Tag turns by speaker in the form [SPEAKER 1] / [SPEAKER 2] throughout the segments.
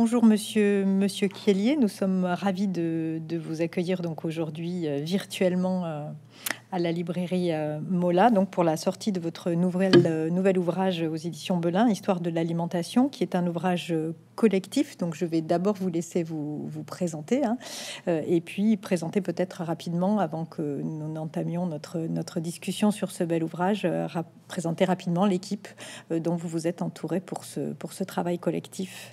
[SPEAKER 1] bonjour Monsieur Kielier. Nous sommes ravis de vous accueillir donc aujourd'hui virtuellement à la librairie Mola, donc pour la sortie de votre nouvel ouvrage aux éditions Belin, Histoire de l'alimentation, qui est un ouvrage collectif. Donc je vais d'abord vous laisser vous présenter, hein, et puis présenter peut-être rapidement, avant que nous n'entamions notre discussion sur ce bel ouvrage, présenter rapidement l'équipe dont vous vous êtes entouré pour ce travail collectif.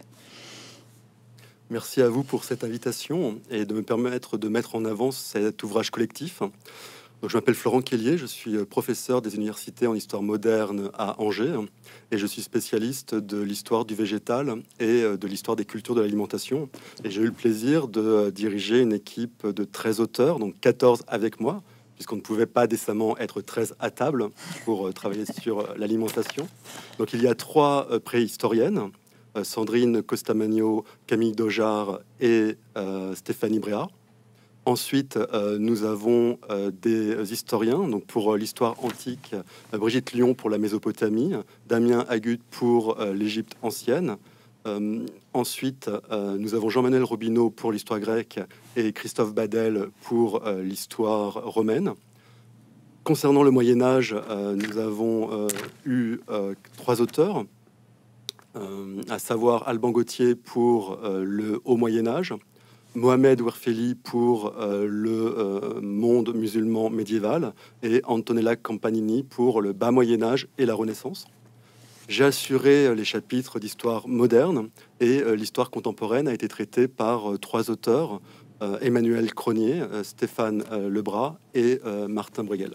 [SPEAKER 2] Merci à vous pour cette invitation et de me permettre de mettre en avant cet ouvrage collectif. Donc, je m'appelle Florent Kielier, je suis professeur des universités en histoire moderne à Angers et je suis spécialiste de l'histoire du végétal et de l'histoire des cultures de l'alimentation. Et j'ai eu le plaisir de diriger une équipe de 13 auteurs, donc 14 avec moi, puisqu'on ne pouvait pas décemment être 13 à table pour travailler sur l'alimentation. Donc il y a 3 préhistoriennes, Sandrine Costamagno, Camille Dojar et Stéphanie Bréard. Ensuite, nous avons des historiens, donc pour l'histoire antique, Brigitte Lyon pour la Mésopotamie, Damien Agut pour l'Égypte ancienne. Ensuite, nous avons Jean-Manuel Robineau pour l'histoire grecque et Christophe Badel pour l'histoire romaine. Concernant le Moyen-Âge, nous avons eu 3 auteurs, à savoir Alban Gauthier pour le Haut Moyen-Âge, Mohamed Ouerfeli pour le monde musulman médiéval et Antonella Campanini pour le bas Moyen-Âge et la Renaissance. J'ai assuré les chapitres d'histoire moderne et l'histoire contemporaine a été traitée par 3 auteurs, Emmanuel Cronier, Stéphane Lebras et Martin Bruegel.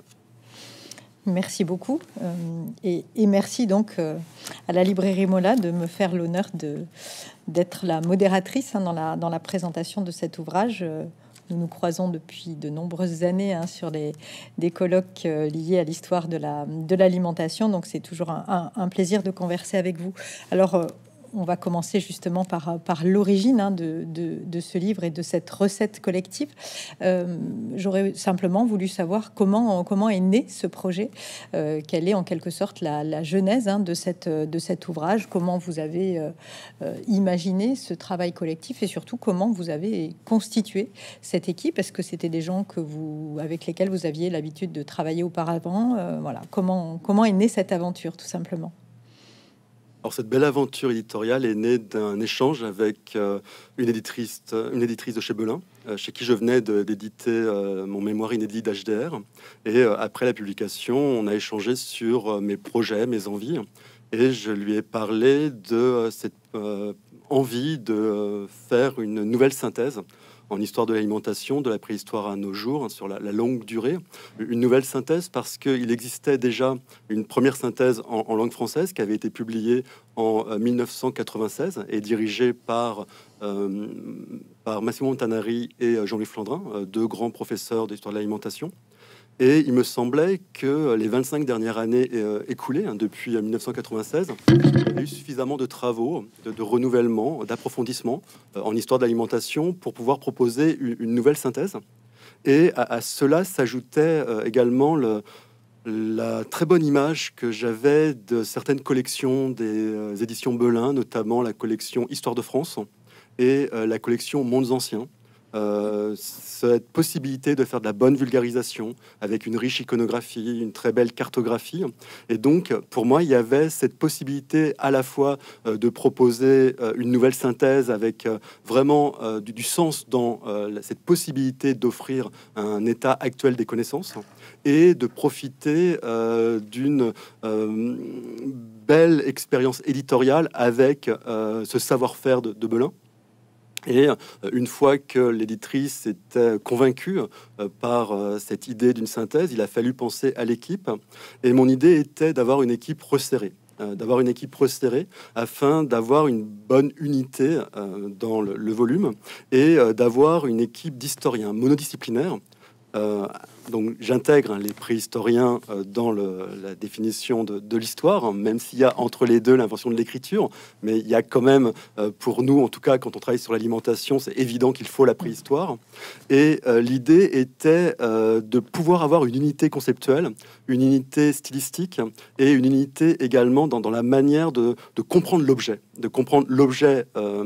[SPEAKER 1] Merci beaucoup et merci donc à la librairie Mola de me faire l'honneur d'être la modératrice, hein, dans la présentation de cet ouvrage. Nous nous croisons depuis de nombreuses années, hein, sur des colloques liés à l'histoire de l'alimentation, donc c'est toujours un plaisir de converser avec vous. Alors on va commencer justement par l'origine, hein, de ce livre et de cette recette collective. J'aurais simplement voulu savoir comment est né ce projet, quelle est en quelque sorte la genèse, hein, de cet ouvrage, comment vous avez imaginé ce travail collectif et surtout comment vous avez constitué cette équipe. Est-ce que c'était des gens avec lesquels vous aviez l'habitude de travailler auparavant? Voilà, comment est née cette aventure, tout simplement?
[SPEAKER 2] Alors, cette belle aventure éditoriale est née d'un échange avec une éditrice de chez Belin, chez qui je venais d'éditer mon mémoire inédit d'HDR. Et après la publication, on a échangé sur mes projets, mes envies. Et je lui ai parlé de cette envie de faire une nouvelle synthèse en histoire de l'alimentation, de la préhistoire à nos jours, hein, sur la longue durée. Une nouvelle synthèse parce qu'il existait déjà une première synthèse en langue française qui avait été publiée en 1996 et dirigée par Massimo Montanari et Jean-Louis Flandrin, 2 grands professeurs d'histoire de l'alimentation. Et il me semblait que les 25 dernières années écoulées, hein, depuis 1996, il y avait eu suffisamment de travaux, de renouvellement, d'approfondissement en histoire de l'alimentation pour pouvoir proposer une nouvelle synthèse. Et à cela s'ajoutait également la très bonne image que j'avais de certaines collections des éditions Belin, notamment la collection Histoire de France et la collection Mondes Anciens. Cette possibilité de faire de la bonne vulgarisation avec une riche iconographie, une très belle cartographie. Et donc, pour moi, il y avait cette possibilité à la fois de proposer une nouvelle synthèse avec vraiment du sens dans cette possibilité d'offrir un état actuel des connaissances et de profiter d'une belle expérience éditoriale avec ce savoir-faire de Belin. Et une fois que l'éditrice était convaincue par cette idée d'une synthèse, il a fallu penser à l'équipe. Et mon idée était d'avoir une équipe resserrée. Afin d'avoir une bonne unité dans le volume et d'avoir une équipe d'historiens monodisciplinaires. Donc j'intègre, hein, les préhistoriens dans la définition de l'histoire, hein, même s'il y a entre les deux l'invention de l'écriture, mais il y a quand même, pour nous en tout cas, quand on travaille sur l'alimentation, c'est évident qu'il faut la préhistoire. Et l'idée était de pouvoir avoir une unité conceptuelle, une unité stylistique et une unité également dans la manière de comprendre l'objet,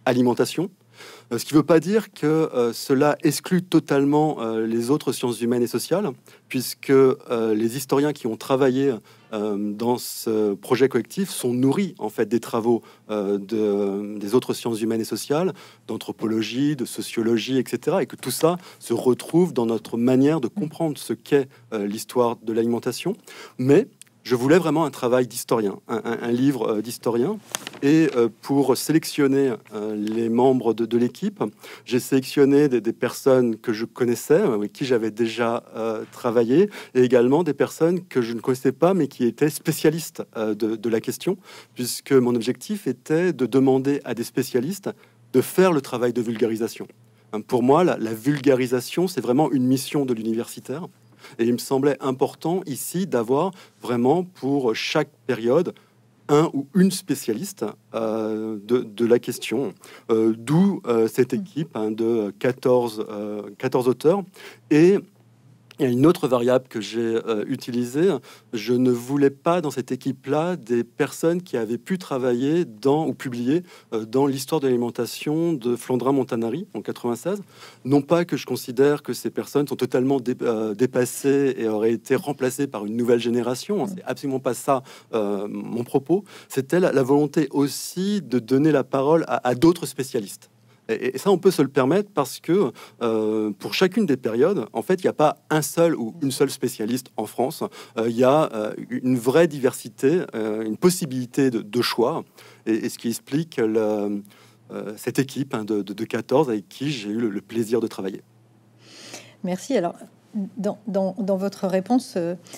[SPEAKER 2] alimentation. Ce qui ne veut pas dire que cela exclut totalement les autres sciences humaines et sociales, puisque les historiens qui ont travaillé dans ce projet collectif sont nourris en fait des travaux des autres sciences humaines et sociales, d'anthropologie, de sociologie, etc. Et que tout ça se retrouve dans notre manière de comprendre ce qu'est l'histoire de l'alimentation. Mais je voulais vraiment un travail d'historien, un livre d'historien. Et pour sélectionner les membres de l'équipe, j'ai sélectionné des personnes que je connaissais, avec qui j'avais déjà travaillé, et également des personnes que je ne connaissais pas, mais qui étaient spécialistes de la question, puisque mon objectif était de demander à des spécialistes de faire le travail de vulgarisation. Pour moi, la vulgarisation, c'est vraiment une mission de l'universitaire. Et il me semblait important ici d'avoir vraiment pour chaque période un ou une spécialiste de la question, d'où cette équipe de 14 auteurs. Et il y a une autre variable que j'ai utilisée. Je ne voulais pas dans cette équipe-là des personnes qui avaient pu travailler dans ou publier dans l'histoire de l'alimentation de Flandrin-Montanari en 96. Non pas que je considère que ces personnes sont totalement dépassées et auraient été remplacées par une nouvelle génération. C'est absolument pas ça mon propos. C'était la volonté aussi de donner la parole à d'autres spécialistes. Et ça, on peut se le permettre parce que pour chacune des périodes, en fait, il n'y a pas un seul ou une seule spécialiste en France. Il y a une vraie diversité, une possibilité de choix, et ce qui explique cette équipe de 14 avec qui j'ai eu le plaisir de travailler.
[SPEAKER 1] Merci. Alors, dans votre réponse,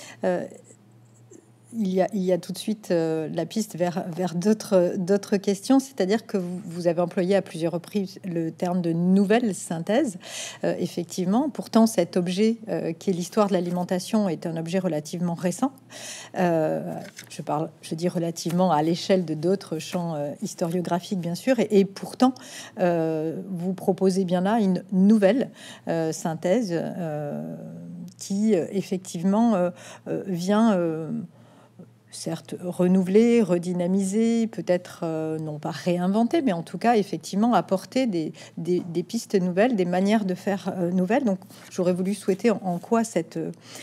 [SPEAKER 1] il y a tout de suite la piste vers d'autres questions, c'est-à-dire que vous avez employé à plusieurs reprises le terme de nouvelle synthèse. Effectivement, pourtant cet objet qui est l'histoire de l'alimentation est un objet relativement récent. Je dis relativement à l'échelle de d'autres champs historiographiques, bien sûr, et pourtant vous proposez bien là une nouvelle synthèse qui effectivement vient certes renouveler, redynamiser, peut-être non pas réinventer, mais en tout cas effectivement apporter des pistes nouvelles, des manières de faire nouvelles. Donc j'aurais voulu souhaiter en quoi cette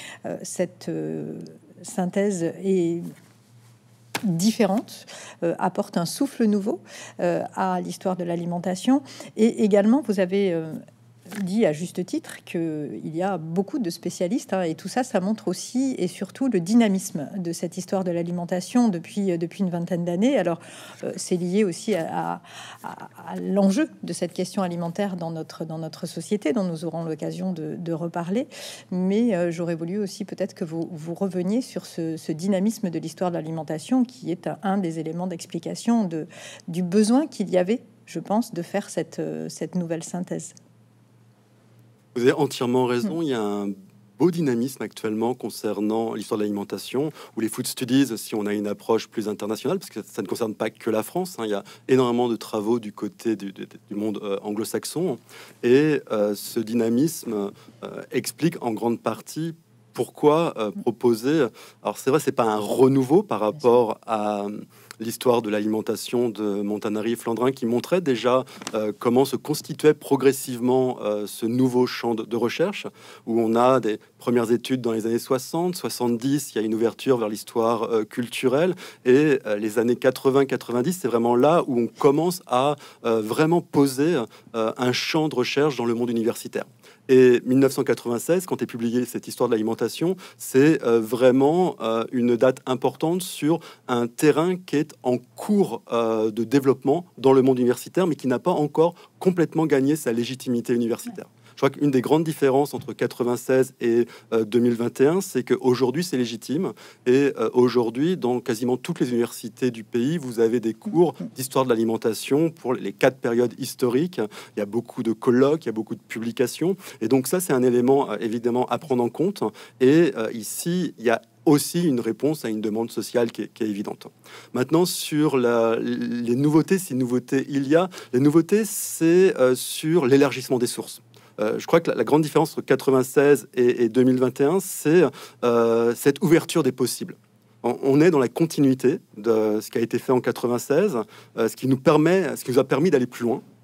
[SPEAKER 1] synthèse est différente, apporte un souffle nouveau à l'histoire de l'alimentation. Et également, vous avez dit à juste titre qu'il y a beaucoup de spécialistes, et tout ça, ça montre aussi et surtout le dynamisme de cette histoire de l'alimentation depuis une vingtaine d'années. Alors, c'est lié aussi à l'enjeu de cette question alimentaire dans notre société, dont nous aurons l'occasion de reparler. Mais j'aurais voulu aussi peut-être que vous reveniez sur ce dynamisme de l'histoire de l'alimentation, qui est un des éléments d'explication du besoin qu'il y avait, je pense, de faire cette nouvelle synthèse.
[SPEAKER 2] Vous avez entièrement raison. Il y a un beau dynamisme actuellement concernant l'histoire de l'alimentation, ou les food studies, si on a une approche plus internationale, parce que ça ne concerne pas que la France. Il y a énormément de travaux du côté du monde anglo-saxon. Et ce dynamisme explique en grande partie pourquoi proposer... Alors c'est vrai, c'est pas un renouveau par rapport à l'histoire de l'alimentation de Montanari et Flandrin, qui montrait déjà comment se constituait progressivement ce nouveau champ de recherche, où on a des premières études dans les années 60, 70, il y a une ouverture vers l'histoire culturelle, et les années 80-90, c'est vraiment là où on commence à vraiment poser un champ de recherche dans le monde universitaire. Et 1996, quand est publiée cette histoire de l'alimentation, c'est vraiment une date importante sur un terrain qui est en cours de développement dans le monde universitaire, mais qui n'a pas encore complètement gagné sa légitimité universitaire. Je crois qu'une des grandes différences entre 96 et 2021, c'est qu'aujourd'hui, c'est légitime. Et aujourd'hui, dans quasiment toutes les universités du pays, vous avez des cours d'histoire de l'alimentation pour les 4 périodes historiques. Il y a beaucoup de colloques, il y a beaucoup de publications. Et donc ça, c'est un élément évidemment à prendre en compte. Et ici, il y a aussi une réponse à une demande sociale qui est évidente. Maintenant, sur les nouveautés, si nouveautés il y a, les nouveautés, c'est sur l'élargissement des sources. Je crois que la grande différence entre 96 et 2021, c'est cette ouverture des possibles. On est dans la continuité de ce qui a été fait en 96, ce qui nous a permis d'aller plus loin.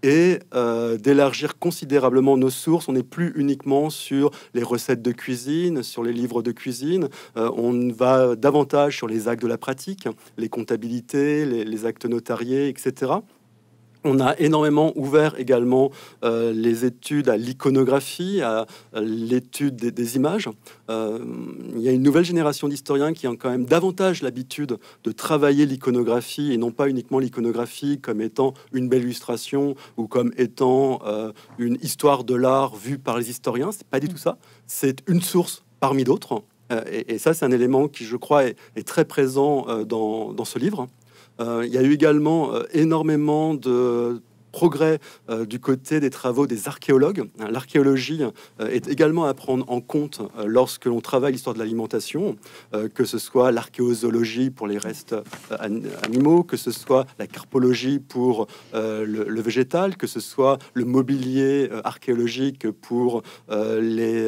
[SPEAKER 2] et d'élargir considérablement nos sources. On n'est plus uniquement sur les recettes de cuisine, sur les livres de cuisine. On va davantage sur les actes de la pratique, les comptabilités, les actes notariés, etc. On a énormément ouvert également les études à l'iconographie, à l'étude des images. Il y a une nouvelle génération d'historiens qui ont quand même davantage l'habitude de travailler l'iconographie et non pas uniquement l'iconographie comme étant une belle illustration ou comme étant une histoire de l'art vue par les historiens. C'est pas du tout ça. C'est une source parmi d'autres. Et ça, c'est un élément qui, je crois, est très présent dans ce livre. Il y a eu également énormément de progrès du côté des travaux des archéologues. L'archéologie est également à prendre en compte lorsque l'on travaille l'histoire de l'alimentation, que ce soit l'archéozoologie pour les restes animaux, que ce soit la carpologie pour le végétal, que ce soit le mobilier archéologique pour les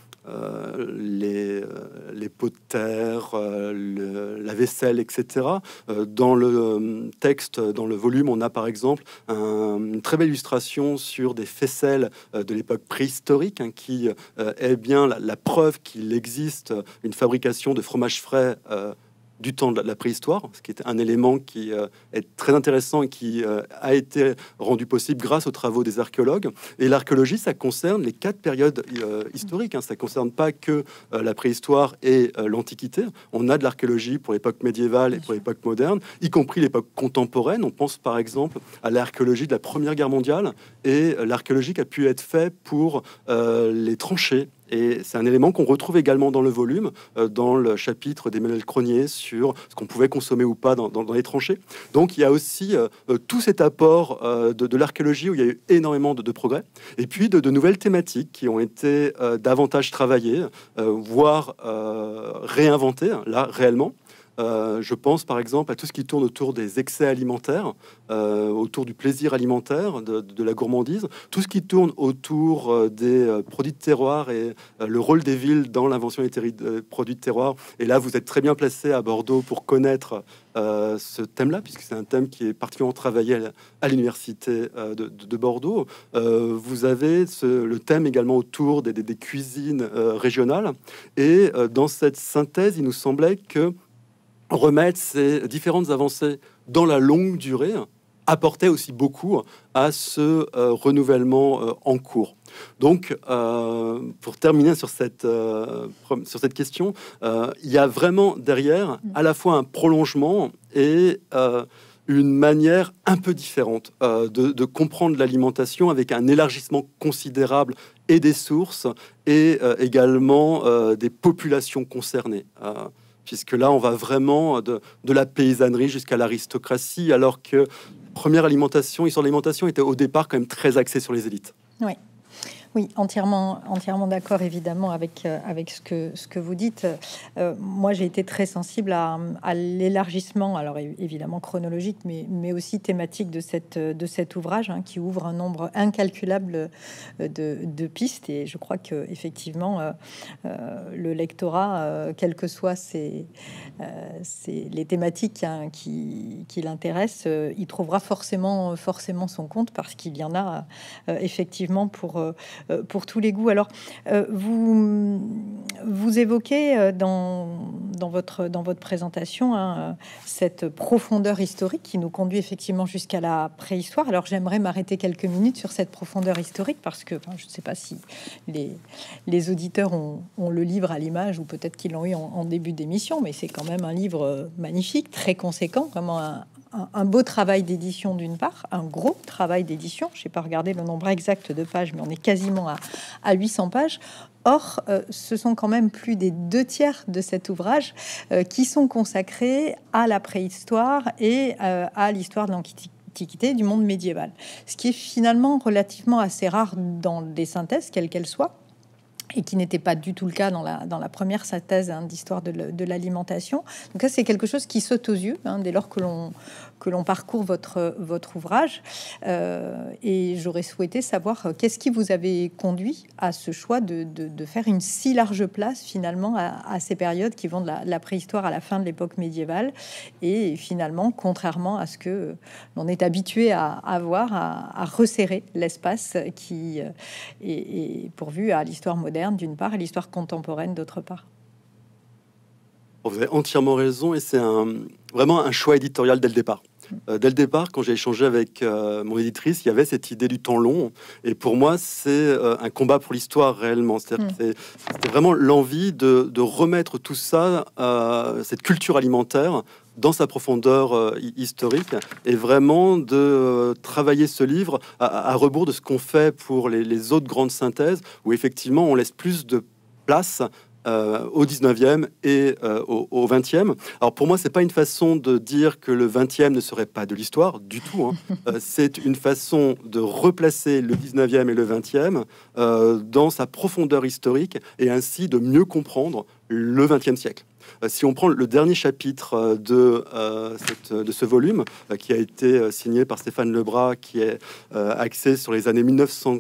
[SPEAKER 2] pots de terre, la vaisselle, etc. Dans le texte, dans le volume, on a par exemple une très belle illustration sur des faisselles de l'époque préhistorique, qui est bien la preuve qu'il existe une fabrication de fromage frais du temps de la préhistoire, ce qui est un élément qui est très intéressant et qui a été rendu possible grâce aux travaux des archéologues. Et l'archéologie, ça concerne les 4 périodes historiques. Ça concerne pas que la préhistoire et l'Antiquité. On a de l'archéologie pour l'époque médiévale et pour l'époque moderne, y compris l'époque contemporaine. On pense par exemple à l'archéologie de la Première Guerre mondiale et l'archéologie qui a pu être faite pour les tranchées. Et c'est un élément qu'on retrouve également dans le volume, dans le chapitre d'Emmanuel Cronier sur ce qu'on pouvait consommer ou pas dans les tranchées. Donc il y a aussi tout cet apport de l'archéologie où il y a eu énormément de progrès, et puis de nouvelles thématiques qui ont été davantage travaillées, voire réinventées, là, réellement. Je pense par exemple à tout ce qui tourne autour des excès alimentaires, autour du plaisir alimentaire, de la gourmandise, tout ce qui tourne autour des produits de terroir et le rôle des villes dans l'invention des produits de terroir. Et là, vous êtes très bien placé à Bordeaux pour connaître ce thème-là, puisque c'est un thème qui est particulièrement travaillé à l'université de Bordeaux. Vous avez le thème également autour des cuisines régionales. Et dans cette synthèse, il nous semblait que remettre ces différentes avancées dans la longue durée apportait aussi beaucoup à ce renouvellement en cours. Donc, pour terminer sur cette question, il y a vraiment derrière à la fois un prolongement et une manière un peu différente de comprendre l'alimentation, avec un élargissement considérable et des sources et également des populations concernées. Puisque là, on va vraiment de la paysannerie jusqu'à l'aristocratie, alors que première alimentation, histoire de l'alimentation était au départ quand même très axée sur les élites.
[SPEAKER 1] Oui. Oui, entièrement d'accord, évidemment, avec ce que vous dites. Moi, j'ai été très sensible à l'élargissement, alors évidemment chronologique, mais aussi thématique de cet ouvrage, qui ouvre un nombre incalculable de pistes. Et je crois que effectivement, le lectorat, quelles que soient les thématiques qui l'intéressent, il trouvera forcément son compte, parce qu'il y en a effectivement pour tous les goûts. Alors, vous évoquez dans votre présentation cette profondeur historique qui nous conduit effectivement jusqu'à la préhistoire. Alors, j'aimerais m'arrêter quelques minutes sur cette profondeur historique, parce que je ne sais pas si les auditeurs ont le livre à l'image, ou peut-être qu'ils l'ont eu en début d'émission, mais c'est quand même un livre magnifique, très conséquent, vraiment un beau travail d'édition d'une part, un gros travail d'édition. Je n'ai pas regardé le nombre exact de pages, mais on est quasiment à 800 pages. Or, ce sont quand même plus des 2/3 de cet ouvrage qui sont consacrés à la préhistoire et à l'histoire de l'Antiquité, du monde médiéval. Ce qui est finalement relativement assez rare dans des synthèses, quelles qu'elles soient. et qui n'était pas du tout le cas dans la première synthèse d'histoire de l'alimentation. Donc ça, c'est quelque chose qui saute aux yeux dès lors que l'on parcourt votre ouvrage. Et j'aurais souhaité savoir qu'est-ce qui vous avait conduit à ce choix de faire une si large place finalement à ces périodes qui vont de la préhistoire à la fin de l'époque médiévale, et finalement, contrairement à ce que l'on est habitué à avoir, à resserrer l'espace qui est pourvu à l'histoire moderne d'une part et l'histoire contemporaine d'autre part.
[SPEAKER 2] Vous avez entièrement raison, et c'est vraiment un choix éditorial dès le départ. Dès le départ, quand j'ai échangé avec mon éditrice, il y avait cette idée du temps long, et pour moi, c'est un combat pour l'histoire réellement. C'est-à-dire que c'était vraiment l'envie de remettre tout ça, cette culture alimentaire, dans sa profondeur historique, et vraiment de travailler ce livre à rebours de ce qu'on fait pour les autres grandes synthèses, où effectivement on laisse plus de place au 19e et au 20e. Alors pour moi, c'est pas une façon de dire que le 20e ne serait pas de l'histoire du tout. C'est une façon de replacer le 19e et le 20e dans sa profondeur historique, et ainsi de mieux comprendre le 20e siècle. Si on prend le dernier chapitre de ce volume, qui a été signé par Stéphane Lebras, qui est axé sur les années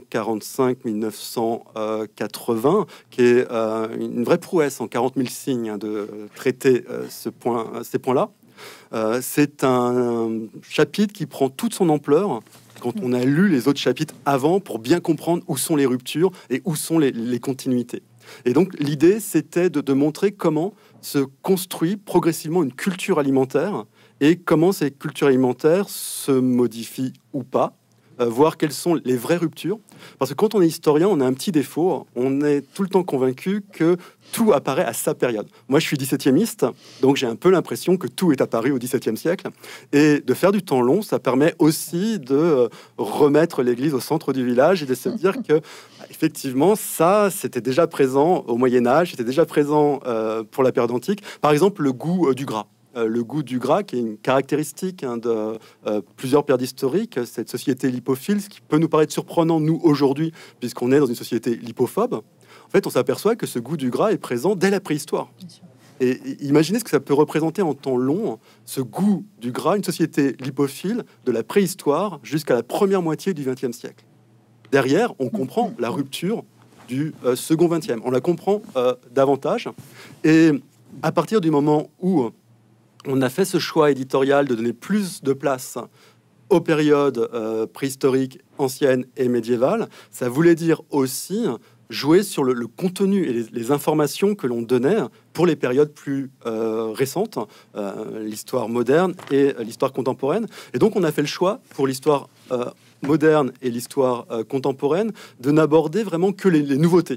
[SPEAKER 2] 1945-1980, qui est une vraie prouesse en 40 000 signes de traiter ces points-là. C'est un chapitre qui prend toute son ampleur quand on a lu les autres chapitres avant, pour bien comprendre où sont les ruptures et où sont les continuités. Et donc l'idée, c'était de montrer comment se construit progressivement une culture alimentaire, et comment ces cultures alimentaires se modifient ou pas, voir quelles sont les vraies ruptures. Parce que quand on est historien, on a un petit défaut, on est tout le temps convaincu que tout apparaît à sa période. Moi, je suis 17e-iste, donc j'ai un peu l'impression que tout est apparu au XVIIe siècle. Et de faire du temps long, ça permet aussi de remettre l'église au centre du village, et de se dire que, effectivement, ça, c'était déjà présent au Moyen-Âge, c'était déjà présent pour la période antique. Par exemple, le goût du gras. Le goût du gras, qui est une caractéristique de plusieurs périodes historiques, cette société lipophile, ce qui peut nous paraître surprenant, nous, aujourd'hui, puisqu'on est dans une société lipophobe. En fait, on s'aperçoit que ce goût du gras est présent dès la préhistoire. Et imaginez ce que ça peut représenter en temps long, ce goût du gras, une société lipophile de la préhistoire jusqu'à la première moitié du XXe siècle. Derrière, on comprend la rupture du second XXe. On la comprend davantage. Et à partir du moment où on a fait ce choix éditorial de donner plus de place aux périodes préhistoriques, anciennes et médiévales, ça voulait dire aussi jouer sur le contenu et les informations que l'on donnait pour les périodes plus récentes, l'histoire moderne et l'histoire contemporaine. Et donc on a fait le choix pour l'histoire moderne et l'histoire contemporaine de n'aborder vraiment que les nouveautés.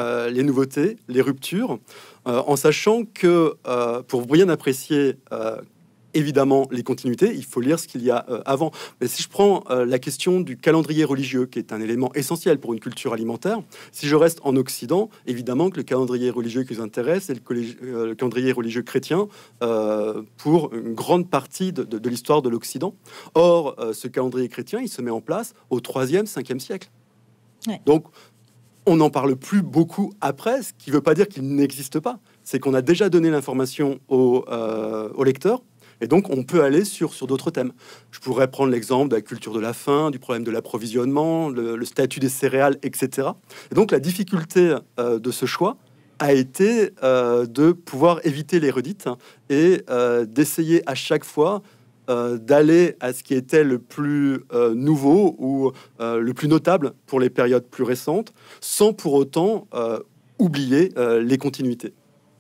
[SPEAKER 2] Les ruptures, en sachant que pour bien apprécier évidemment les continuités, il faut lire ce qu'il y a avant. Mais si je prends la question du calendrier religieux, qui est un élément essentiel pour une culture alimentaire, si je reste en Occident, évidemment que le calendrier religieux qui vous intéresse, c'est le calendrier religieux chrétien pour une grande partie de l'histoire de l'Occident. Or, ce calendrier chrétien, il se met en place au 3e, 5e siècle. Ouais. Donc, on n'en parle plus beaucoup après, ce qui ne veut pas dire qu'il n'existe pas. C'est qu'on a déjà donné l'information au lecteur, et donc on peut aller sur d'autres thèmes. Je pourrais prendre l'exemple de la culture de la faim, du problème de l'approvisionnement, le statut des céréales, etc. Et donc la difficulté de ce choix a été de pouvoir éviter les redites et d'essayer à chaque fois d'aller à ce qui était le plus nouveau ou le plus notable pour les périodes plus récentes, sans pour autant oublier les continuités.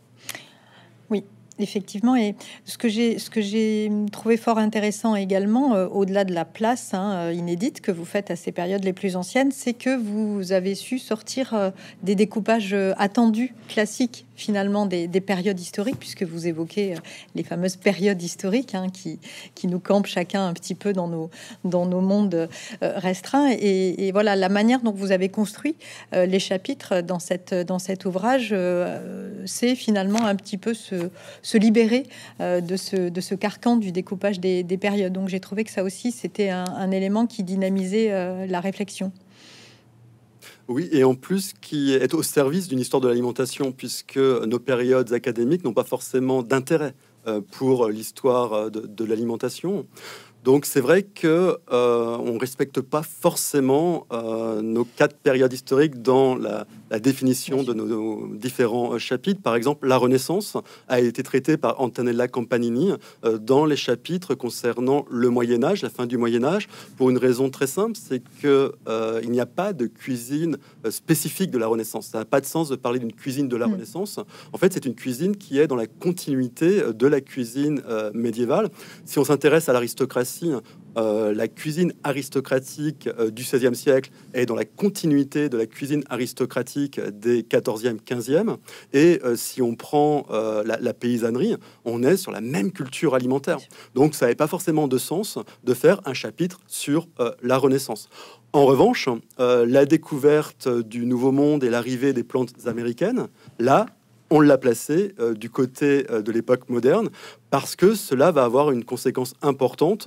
[SPEAKER 1] Oui, effectivement. Et ce que j'ai trouvé fort intéressant également, au-delà de la place inédite que vous faites à ces périodes les plus anciennes, c'est que vous avez su sortir des découpages attendus, classiques, finalement des périodes historiques, puisque vous évoquez les fameuses périodes historiques qui nous campent chacun un petit peu dans nos mondes restreints. Et voilà, la manière dont vous avez construit les chapitres dans cet ouvrage, c'est finalement un petit peu se libérer de ce carcan du découpage des périodes. Donc j'ai trouvé que ça aussi, c'était un élément qui dynamisait la réflexion.
[SPEAKER 2] Oui, et en plus qui est au service d'une histoire de l'alimentation, puisque nos périodes académiques n'ont pas forcément d'intérêt pour l'histoire de l'alimentation. Donc c'est vrai que on respecte pas forcément nos 4 périodes historiques dans la définition de nos différents chapitres. Par exemple, la Renaissance a été traitée par Antonella Campanini dans les chapitres concernant le Moyen Âge, la fin du Moyen Âge, pour une raison très simple, c'est que il n'y a pas de cuisine spécifique de la Renaissance. Ça n'a pas de sens de parler d'une cuisine de la Renaissance. En fait, c'est une cuisine qui est dans la continuité de la cuisine médiévale. Si on s'intéresse à l'aristocratie, la cuisine aristocratique du XVIe siècle est dans la continuité de la cuisine aristocratique des XIVe, XVe. Et si on prend la paysannerie, on est sur la même culture alimentaire. Donc ça n'avait pas forcément de sens de faire un chapitre sur la Renaissance. En revanche, la découverte du Nouveau Monde et l'arrivée des plantes américaines, là, on l'a placé du côté de l'époque moderne, parce que cela va avoir une conséquence importante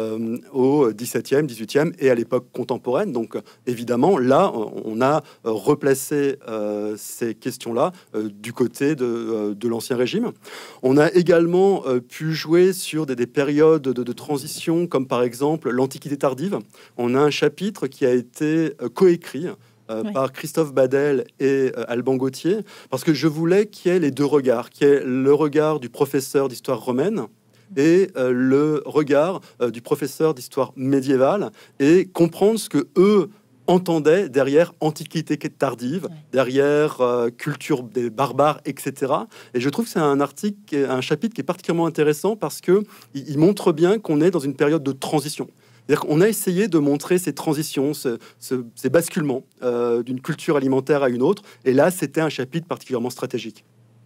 [SPEAKER 2] au XVIIe, XVIIIe et à l'époque contemporaine. Donc évidemment, là, on a replacé ces questions-là du côté de l'Ancien Régime. On a également pu jouer sur des périodes de transition, comme par exemple l'Antiquité tardive. On a un chapitre qui a été coécrit par Christophe Badel et Alban Gauthier, parce que je voulais qu'il y ait les deux regards, qu'il y ait le regard du professeur d'histoire romaine et le regard du professeur d'histoire médiévale, et comprendre ce que eux entendaient derrière Antiquité tardive, derrière culture des barbares, etc. Et je trouve que c'est un chapitre qui est particulièrement intéressant parce que il montre bien qu'on est dans une période de transition. On a essayé de montrer ces transitions, ces basculements d'une culture alimentaire à une autre. Et là, c'était un chapitre particulièrement stratégique.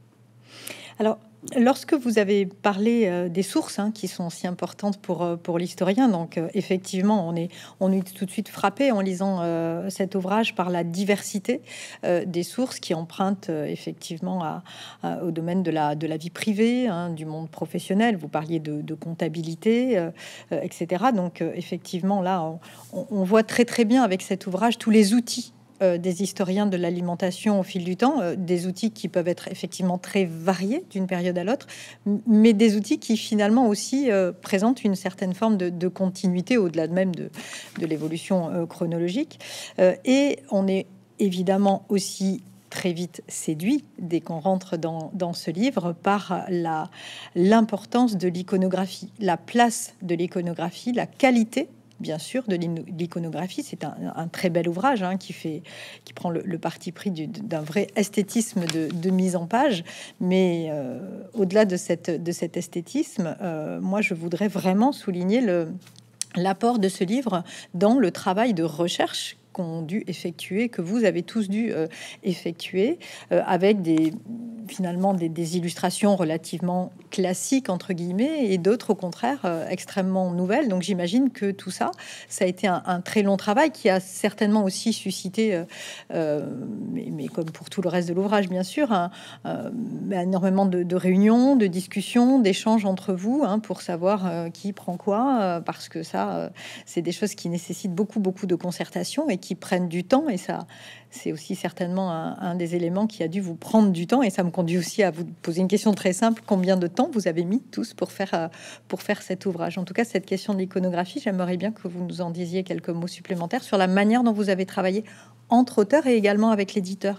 [SPEAKER 1] Alors, lorsque vous avez parlé des sources qui sont si importantes pour l'historien, donc effectivement, on est tout de suite frappé en lisant cet ouvrage par la diversité des sources qui empruntent effectivement au domaine de la vie privée, du monde professionnel. Vous parliez de comptabilité, etc. Donc effectivement, là, on voit très bien avec cet ouvrage tous les outils des historiens de l'alimentation au fil du temps, des outils qui peuvent être effectivement très variés d'une période à l'autre, mais des outils qui finalement aussi présentent une certaine forme de continuité au-delà même de l'évolution chronologique. Et on est évidemment aussi très vite séduit dès qu'on rentre dans ce livre par l'importance de l'iconographie, la place de l'iconographie, la qualité bien sûr de l'iconographie. C'est un très bel ouvrage qui prend le parti pris d'un vrai esthétisme de mise en page, mais au-delà de cet esthétisme, moi je voudrais vraiment souligner l'apport de ce livre dans le travail de recherche qu'ont dû effectuer, que vous avez tous dû effectuer, avec finalement des illustrations relativement classiques entre guillemets, et d'autres au contraire extrêmement nouvelles. Donc j'imagine que tout ça a été un très long travail qui a certainement aussi suscité, mais comme pour tout le reste de l'ouvrage bien sûr, énormément de réunions, de discussions, d'échanges entre vous pour savoir qui prend quoi, parce que ça c'est des choses qui nécessitent beaucoup de concertation et qui prennent du temps, et ça c'est aussi certainement un des éléments qui a dû vous prendre du temps. Et ça me conduit aussi à vous poser une question très simple: combien de temps vous avez mis tous pour faire cet ouvrage? En tout cas, cette question de l'iconographie, j'aimerais bien que vous nous en disiez quelques mots supplémentaires sur la manière dont vous avez travaillé entre auteurs et également avec l'éditeur.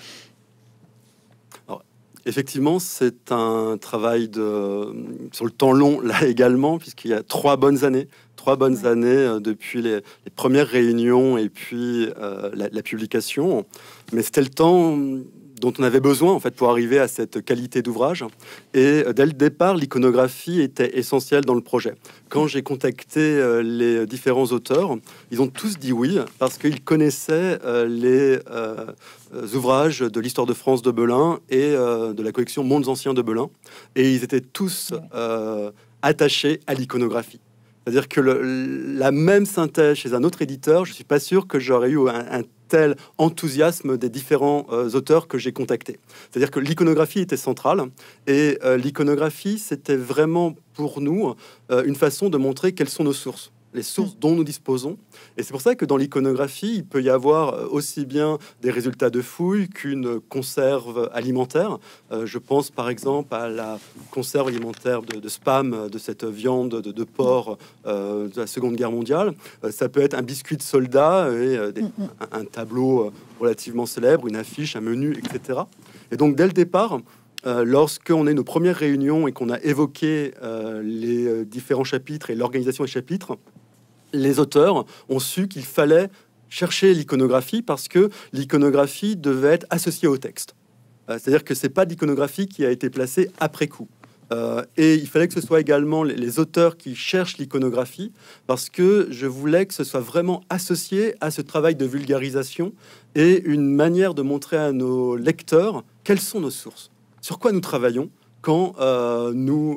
[SPEAKER 2] Effectivement, c'est un travail sur le temps long, là également, puisqu'il y a 3 bonnes années depuis les premières réunions et puis la publication. Mais c'était le temps dont on avait besoin en fait pour arriver à cette qualité d'ouvrage. Et dès le départ, l'iconographie était essentielle dans le projet. Quand j'ai contacté les différents auteurs, ils ont tous dit oui parce qu'ils connaissaient les ouvrages de l'histoire de France de Belin et de la collection Mondes Anciens de Belin, et ils étaient tous attachés à l'iconographie. C'est-à-dire que la même synthèse chez un autre éditeur, je suis pas sûr que j'aurais eu un tel enthousiasme des différents auteurs que j'ai contactés. C'est-à-dire que l'iconographie était centrale, et l'iconographie, c'était vraiment pour nous une façon de montrer quelles sont nos sources. les sources dont nous disposons. Et c'est pour ça que dans l'iconographie, il peut y avoir aussi bien des résultats de fouilles qu'une conserve alimentaire. Je pense par exemple à la conserve alimentaire de spam, de cette viande de porc de la Seconde Guerre mondiale. Ça peut être un biscuit de soldat et un tableau relativement célèbre, une affiche, un menu, etc. Et donc dès le départ, lorsqu'on a nos premières réunions et qu'on a évoqué les différents chapitres et l'organisation des chapitres, les auteurs ont su qu'il fallait chercher l'iconographie parce que l'iconographie devait être associée au texte. C'est-à-dire que c'est pas de l'iconographie qui a été placée après coup. Et il fallait que ce soit également les auteurs qui cherchent l'iconographie parce que je voulais que ce soit vraiment associé à ce travail de vulgarisation et une manière de montrer à nos lecteurs quelles sont nos sources, sur quoi nous travaillons quand nous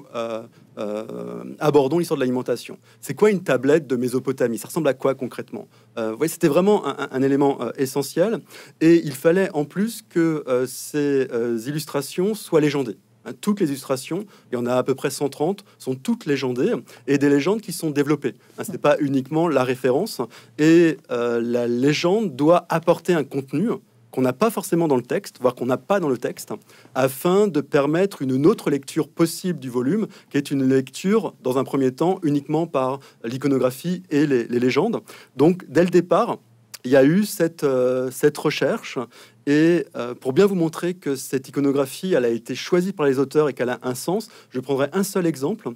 [SPEAKER 2] abordons l'histoire de l'alimentation. C'est quoi une tablette de Mésopotamie? Ça ressemble à quoi concrètement? Voyez, c'était vraiment un élément essentiel. Et il fallait en plus que ces illustrations soient légendées. Toutes les illustrations, il y en a à peu près 130, sont toutes légendées et des légendes qui sont développées. Ce n'est pas uniquement la référence. Et la légende doit apporter un contenu qu'on n'a pas forcément dans le texte, voire qu'on n'a pas dans le texte, afin de permettre une autre lecture possible du volume, qui est une lecture, dans un premier temps, uniquement par l'iconographie et les légendes. Donc, dès le départ, il y a eu cette recherche. Et pour bien vous montrer que cette iconographie, elle a été choisie par les auteurs et qu'elle a un sens, je prendrai un seul exemple,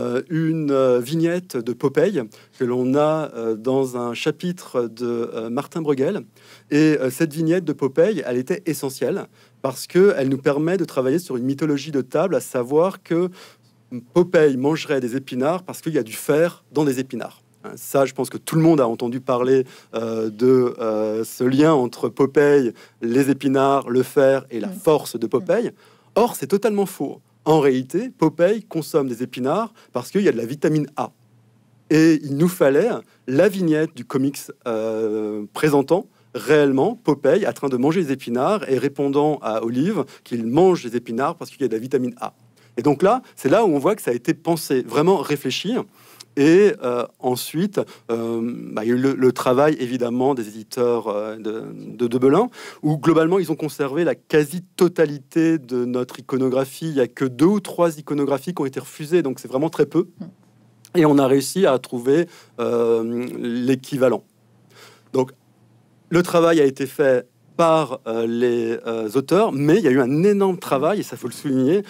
[SPEAKER 2] une vignette de Popeye que l'on a dans un chapitre de Martin Bruegel. Et cette vignette de Popeye, elle était essentielle parce qu'elle nous permet de travailler sur une mythologie de table, à savoir que Popeye mangerait des épinards parce qu'il y a du fer dans des épinards. Ça, je pense que tout le monde a entendu parler de ce lien entre Popeye, les épinards, le fer et la force de Popeye. Or, c'est totalement faux. En réalité, Popeye consomme des épinards parce qu'il y a de la vitamine A. Et il nous fallait la vignette du comics présentant réellement Popeye en train de manger des épinards et répondant à Olive qu'il mange des épinards parce qu'il y a de la vitamine A. Et donc là, c'est là où on voit que ça a été pensé, vraiment réfléchi. Et ensuite, il y a eu le travail évidemment des éditeurs de Belin, où globalement ils ont conservé la quasi-totalité de notre iconographie. Il n'y a que 2 ou 3 iconographies qui ont été refusées, donc c'est vraiment très peu. Et on a réussi à trouver l'équivalent. Donc le travail a été fait par les auteurs, mais il y a eu un énorme travail, et ça faut le souligner,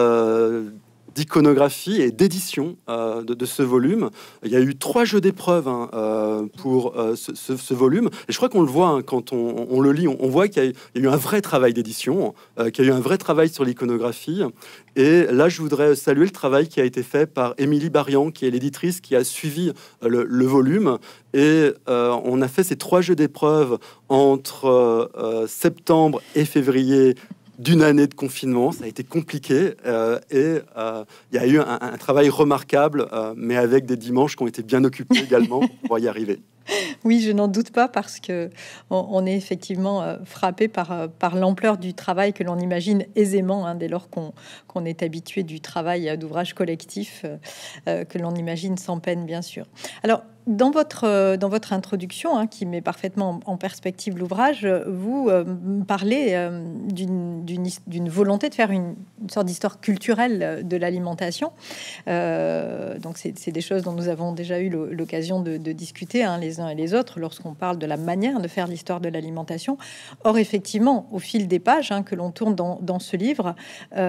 [SPEAKER 2] d'iconographie et d'édition de ce volume. Il y a eu 3 jeux d'épreuves pour ce volume. Et je crois qu'on le voit quand on le lit, on voit qu'il y a eu un vrai travail d'édition, qu'il y a eu un vrai travail sur l'iconographie. Et là, je voudrais saluer le travail qui a été fait par Émilie Barian, qui est l'éditrice qui a suivi le volume. Et on a fait ces 3 jeux d'épreuves entre septembre et février d'une année de confinement. Ça a été compliqué et il y a eu un travail remarquable, mais avec des dimanches qui ont été bien occupés également pour y arriver.
[SPEAKER 1] Oui, je n'en doute pas parce que on est effectivement frappé par l'ampleur du travail que l'on imagine aisément dès lors qu'on est habitué du travail d'ouvrage collectif que l'on imagine sans peine, bien sûr. Alors, dans votre introduction, qui met parfaitement en perspective l'ouvrage, vous parlez d'une volonté de faire une sorte d'histoire culturelle de l'alimentation. Donc, c'est des choses dont nous avons déjà eu l'occasion de discuter les uns et les autres lorsqu'on parle de la manière de faire l'histoire de l'alimentation. Or, effectivement, au fil des pages que l'on tourne dans ce livre,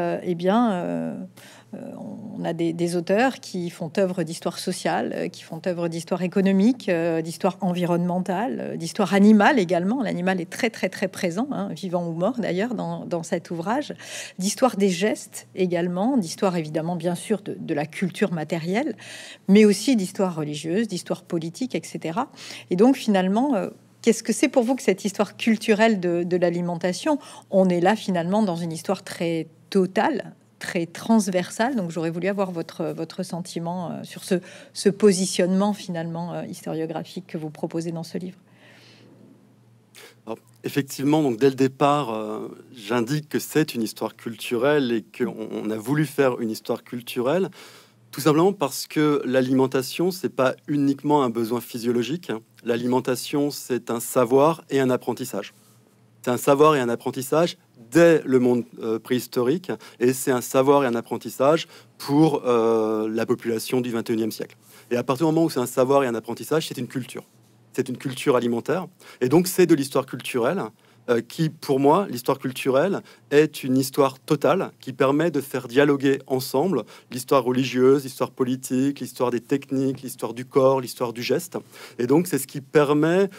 [SPEAKER 1] on a des auteurs qui font œuvre d'histoire sociale, qui font œuvre d'histoire économique, d'histoire environnementale, d'histoire animale également. L'animal est très très très présent, vivant ou mort d'ailleurs, dans cet ouvrage. D'histoire des gestes également, d'histoire évidemment bien sûr de la culture matérielle, mais aussi d'histoire religieuse, d'histoire politique, etc. Et donc finalement, qu'est-ce que c'est pour vous que cette histoire culturelle de l'alimentation? On est là finalement dans une histoire très totale, très transversale. Donc j'aurais voulu avoir votre sentiment sur ce positionnement finalement historiographique que vous proposez dans ce livre.
[SPEAKER 2] Alors, effectivement, donc dès le départ, j'indique que c'est une histoire culturelle et qu'on a voulu faire une histoire culturelle. Tout simplement parce que l'alimentation, c'est pas uniquement un besoin physiologique. L'alimentation, c'est un savoir et un apprentissage. C'est un savoir et un apprentissage dès le monde préhistorique, et c'est un savoir et un apprentissage pour la population du 21e siècle. Et à partir du moment où c'est un savoir et un apprentissage, c'est une culture. C'est une culture alimentaire. Et donc, c'est de l'histoire culturelle qui, pour moi, l'histoire culturelle est une histoire totale qui permet de faire dialoguer ensemble l'histoire religieuse, l'histoire politique, l'histoire des techniques, l'histoire du corps, l'histoire du geste. Et donc, c'est ce qui permet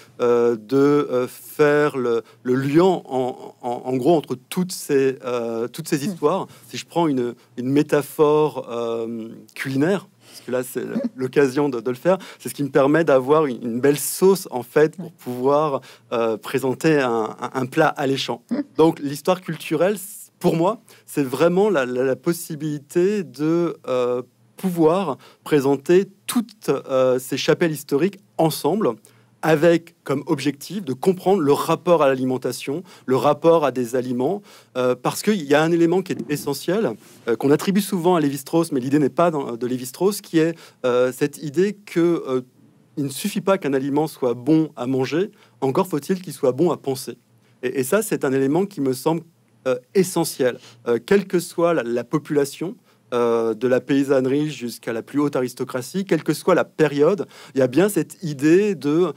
[SPEAKER 2] de faire le lien, en gros, entre toutes ces histoires. Si je prends une métaphore culinaire, parce que là, c'est l'occasion de le faire. C'est ce qui me permet d'avoir une belle sauce, en fait, pour pouvoir présenter un plat alléchant. Donc, l'histoire culturelle, pour moi, c'est vraiment la possibilité de pouvoir présenter toutes ces chapelles historiques ensemble, avec comme objectif de comprendre le rapport à l'alimentation, le rapport à des aliments, parce qu'il y a un élément qui est essentiel, qu'on attribue souvent à Lévi-Strauss, mais l'idée n'est pas de Lévi-Strauss, qui est cette idée que il ne suffit pas qu'un aliment soit bon à manger, encore faut-il qu'il soit bon à penser. Et ça, c'est un élément qui me semble essentiel, quelle que soit la population, de la paysannerie jusqu'à la plus haute aristocratie, quelle que soit la période, il y a bien cette idée de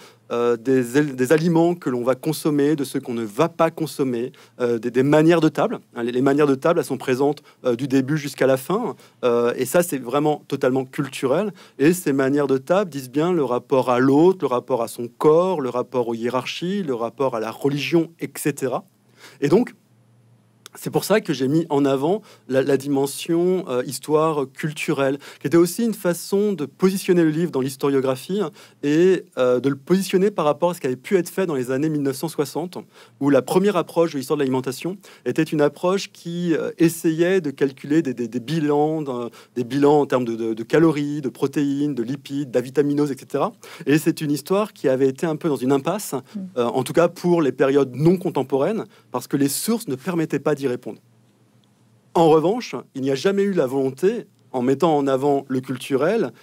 [SPEAKER 2] des aliments que l'on va consommer, de ceux qu'on ne va pas consommer, des manières de table. Les manières de table, elles sont présentes du début jusqu'à la fin, et ça, c'est vraiment totalement culturel. Et ces manières de table disent bien le rapport à l'autre, le rapport à son corps, le rapport aux hiérarchies, le rapport à la religion, etc. Et donc, c'est pour ça que j'ai mis en avant la dimension histoire culturelle, qui était aussi une façon de positionner le livre dans l'historiographie et de le positionner par rapport à ce qui avait pu être fait dans les années 1960, où la première approche de l'histoire de l'alimentation était une approche qui essayait de calculer des bilans en termes de calories, de protéines, de lipides, d'avitaminose, etc. Et c'est une histoire qui avait été un peu dans une impasse, en tout cas pour les périodes non contemporaines, parce que les sources ne permettaient pas d'y répondre. En revanche, il n'y a jamais eu la volonté, en mettant en avant le culturel,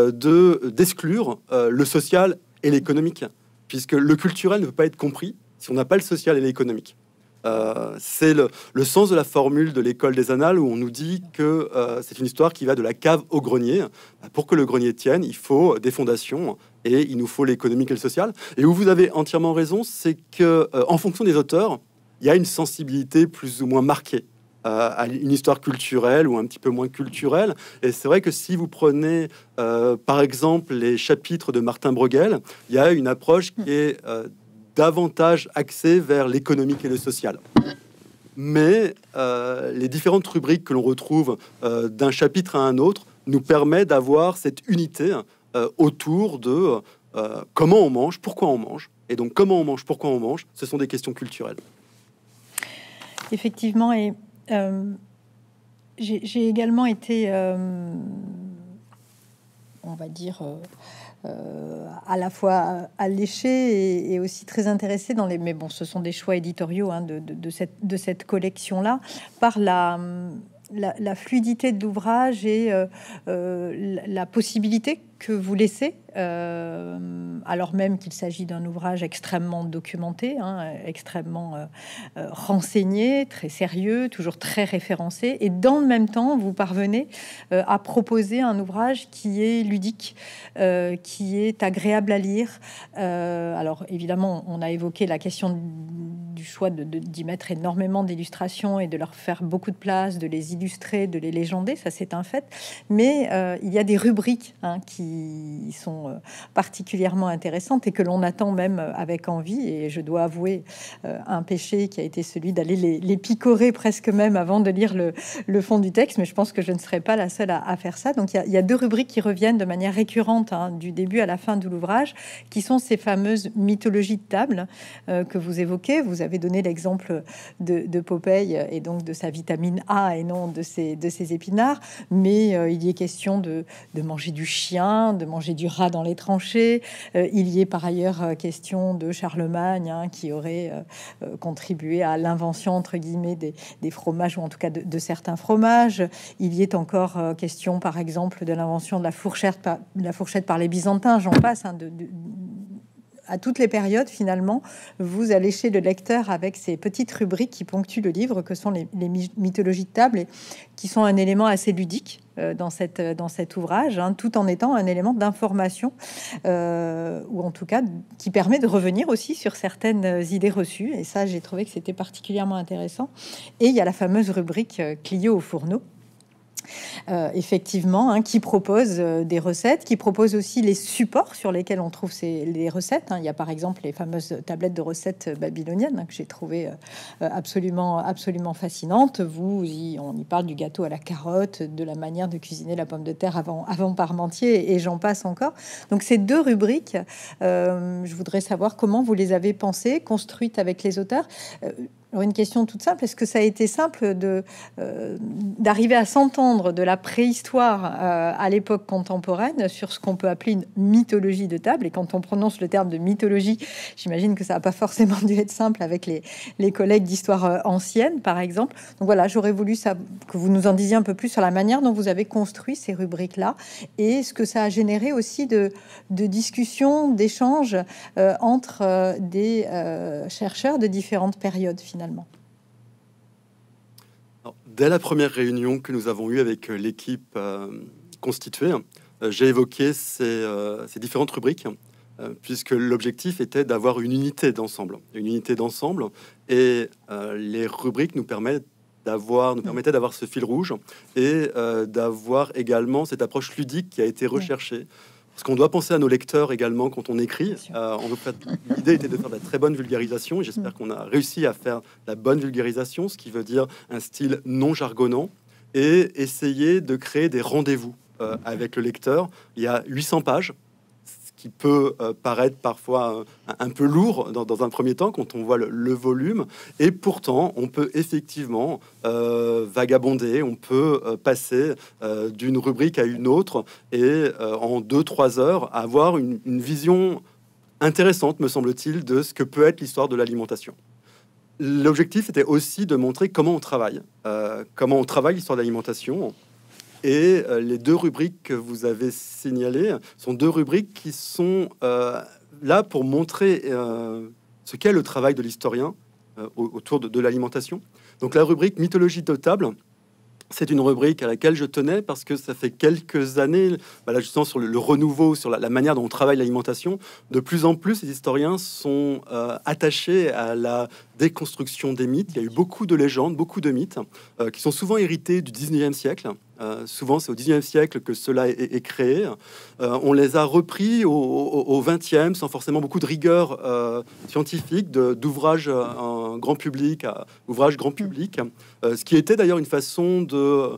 [SPEAKER 2] d'exclure le social et l'économique, puisque le culturel ne peut pas être compris si on n'a pas le social et l'économique. C'est le sens de la formule de l'école des Annales, où on nous dit que c'est une histoire qui va de la cave au grenier. Pour que le grenier tienne, il faut des fondations, et il nous faut l'économique et le social. Et où vous avez entièrement raison, c'est que en fonction des auteurs, il y a une sensibilité plus ou moins marquée à une histoire culturelle ou un petit peu moins culturelle. Et c'est vrai que si vous prenez, par exemple, les chapitres de Martin Bruegel, il y a une approche qui est davantage axée vers l'économique et le social. Mais les différentes rubriques que l'on retrouve d'un chapitre à un autre nous permettent d'avoir cette unité autour de comment on mange, pourquoi on mange. Et donc, comment on mange, pourquoi on mange, ce sont des questions culturelles.
[SPEAKER 1] Effectivement, et j'ai également été, on va dire, à la fois alléchée et aussi très intéressée dans les... Mais bon, ce sont des choix éditoriaux de cette collection-là, par la fluidité de l'ouvrage et la possibilité que vous laissez, alors même qu'il s'agit d'un ouvrage extrêmement documenté, extrêmement renseigné, très sérieux, toujours très référencé, et dans le même temps, vous parvenez à proposer un ouvrage qui est ludique, qui est agréable à lire. Alors évidemment, on a évoqué la question du choix d'y mettre énormément d'illustrations et de leur faire beaucoup de place, de les illustrer, de les légender, ça c'est un fait, mais il y a des rubriques qui sont particulièrement intéressantes et que l'on attend même avec envie, et je dois avouer un péché qui a été celui d'aller les picorer presque même avant de lire le fond du texte, mais je pense que je ne serai pas la seule à faire ça. Donc il y a deux rubriques qui reviennent de manière récurrente du début à la fin de l'ouvrage, qui sont ces fameuses mythologies de table que vous évoquez. Vous avez donné l'exemple de Popeye et donc de sa vitamine A et non de ses épinards, mais il y est question de manger du chien, pain, de manger du rat dans les tranchées. Il y est par ailleurs question de Charlemagne, hein, qui aurait contribué à l'invention, entre guillemets, des fromages, ou en tout cas de certains fromages. Il y est encore question, par exemple, de l'invention de la fourchette par les Byzantins, j'en passe, hein, à toutes les périodes, finalement, vous alléchez le lecteur avec ces petites rubriques qui ponctuent le livre, que sont les mythologies de table, et qui sont un élément assez ludique dans cet ouvrage, hein, tout en étant un élément d'information, ou en tout cas qui permet de revenir aussi sur certaines idées reçues. Et ça, j'ai trouvé que c'était particulièrement intéressant. Et il y a la fameuse rubrique Clio au fourneau, effectivement, hein, qui propose des recettes, qui propose aussi les supports sur lesquels on trouve les recettes, hein. Il y a par exemple les fameuses tablettes de recettes babyloniennes, hein, que j'ai trouvé absolument fascinantes. On y parle du gâteau à la carotte, de la manière de cuisiner la pomme de terre avant Parmentier, et j'en passe encore. Donc ces deux rubriques, je voudrais savoir comment vous les avez pensées, construites avec les auteurs. Alors une question toute simple, est-ce que ça a été simple d'arriver à s'entendre de la préhistoire à l'époque contemporaine sur ce qu'on peut appeler une mythologie de table? Et quand on prononce le terme de mythologie, j'imagine que ça n'a pas forcément dû être simple avec les collègues d'histoire ancienne, par exemple. Donc voilà, j'aurais voulu que vous nous en disiez un peu plus sur la manière dont vous avez construit ces rubriques-là, et ce que ça a généré aussi de discussions, d'échanges entre des chercheurs de différentes périodes, finalement.
[SPEAKER 2] Alors, dès la première réunion que nous avons eue avec l'équipe constituée, j'ai évoqué ces différentes rubriques, puisque l'objectif était d'avoir une unité d'ensemble. Et les rubriques nous permettaient d'avoir ce fil rouge et d'avoir également cette approche ludique qui a été recherchée. Parce qu'on doit penser à nos lecteurs également quand on écrit. L'idée était de faire de la très bonne vulgarisation, et j'espère qu'on a réussi à faire la bonne vulgarisation, ce qui veut dire un style non jargonnant, et essayer de créer des rendez-vous avec le lecteur. Il y a 800 pages, ce qui peut paraître parfois un peu lourd dans un premier temps quand on voit le volume, et pourtant on peut effectivement vagabonder, on peut passer d'une rubrique à une autre, et en 2-3 heures avoir une vision intéressante, me semble-t-il, de ce que peut être l'histoire de l'alimentation. L'objectif était aussi de montrer comment on travaille l'histoire de l'alimentation. Et les deux rubriques que vous avez signalées sont deux rubriques qui sont là pour montrer ce qu'est le travail de l'historien autour de l'alimentation. Donc la rubrique mythologie de table, c'est une rubrique à laquelle je tenais parce que ça fait quelques années, là justement sur le renouveau, sur la manière dont on travaille l'alimentation, de plus en plus les historiens sont attachés à la déconstruction des mythes. Il y a eu beaucoup de légendes, beaucoup de mythes qui sont souvent hérités du 19e siècle. Souvent, c'est au 19e siècle que cela est créé. On les a repris au 20e sans forcément beaucoup de rigueur scientifique, d'ouvrages grand public à ouvrages grand public, ce qui était d'ailleurs une façon de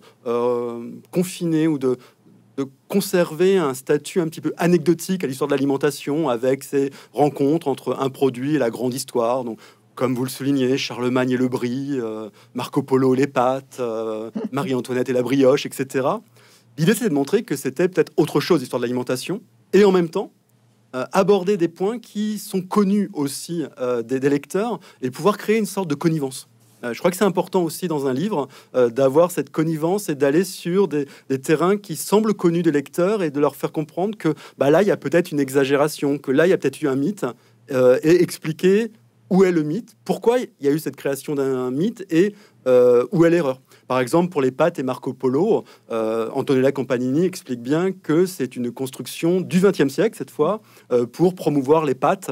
[SPEAKER 2] confiner ou de conserver un statut un petit peu anecdotique à l'histoire de l'alimentation, avec ces rencontres entre un produit et la grande histoire. Donc, comme vous le soulignez, Charlemagne et le brie, Marco Polo les pâtes, Marie-Antoinette et la brioche, etc. L'idée, c'est de montrer que c'était peut-être autre chose, l'histoire de l'alimentation, et en même temps, aborder des points qui sont connus aussi des lecteurs, et pouvoir créer une sorte de connivence. Je crois que c'est important aussi dans un livre d'avoir cette connivence et d'aller sur des terrains qui semblent connus des lecteurs, et de leur faire comprendre que là, il y a peut-être une exagération, que là, il y a peut-être eu un mythe, et expliquer où est le mythe, pourquoi il y a eu cette création d'un mythe, et où est l'erreur. Par exemple, pour les pâtes et Marco Polo, Antonella Campanini explique bien que c'est une construction du XXe siècle, cette fois, pour promouvoir les pâtes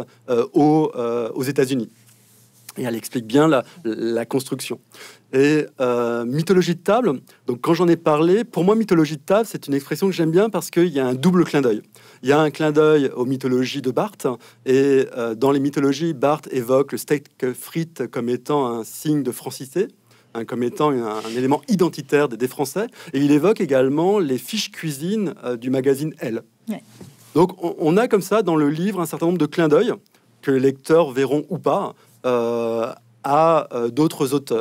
[SPEAKER 2] aux États-Unis. Et elle explique bien la construction. Et mythologie de table, donc quand j'en ai parlé, pour moi, mythologie de table, c'est une expression que j'aime bien parce qu'il y a un double clin d'œil. Il y a un clin d'œil aux mythologies de Barthes, et dans les mythologies, Barthes évoque le steak frites comme étant un signe de francité, comme étant un élément identitaire des Français, et il évoque également les fiches cuisine du magazine Elle. Ouais. Donc on a comme ça dans le livre un certain nombre de clins d'œil que les lecteurs verront ou pas, à d'autres auteurs.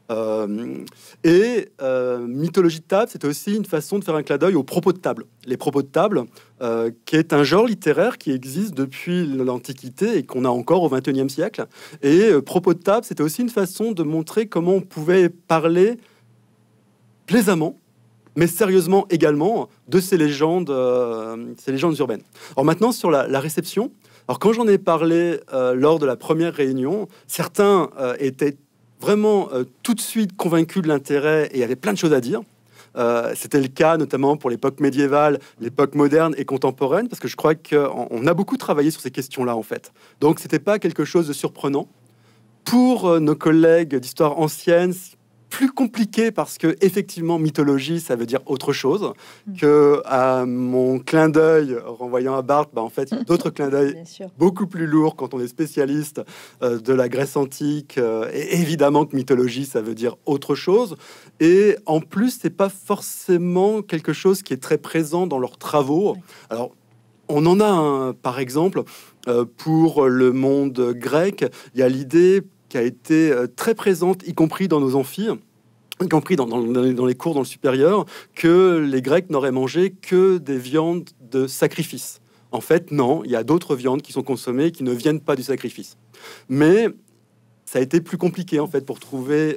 [SPEAKER 2] Mythologie de table, c'était aussi une façon de faire un clin d'œil aux propos de table. Les propos de table, qui est un genre littéraire qui existe depuis l'Antiquité et qu'on a encore au XXIe siècle. Et propos de table, c'était aussi une façon de montrer comment on pouvait parler plaisamment, mais sérieusement également, de ces légendes urbaines. Alors maintenant, sur la réception, alors quand j'en ai parlé lors de la première réunion, certains étaient vraiment tout de suite convaincus de l'intérêt et avaient plein de choses à dire. C'était le cas notamment pour l'époque médiévale, l'époque moderne et contemporaine, parce que je crois qu'on a beaucoup travaillé sur ces questions-là, en fait. Donc, c'était pas quelque chose de surprenant. Pour nos collègues d'histoire ancienne, plus compliqué parce que effectivement mythologie ça veut dire autre chose que à mon clin d'œil renvoyant à Barthes. En fait il y a d'autres clins d'œil beaucoup plus lourds quand on est spécialiste de la Grèce antique, et évidemment que mythologie ça veut dire autre chose, et en plus c'est pas forcément quelque chose qui est très présent dans leurs travaux. Alors on en a un, par exemple pour le monde grec, il y a l'idée qui a été très présente, y compris dans nos amphis, y compris dans les cours dans le supérieur, que les Grecs n'auraient mangé que des viandes de sacrifice. En fait, non, il y a d'autres viandes qui sont consommées qui ne viennent pas du sacrifice. Mais ça a été plus compliqué, en fait, pour trouver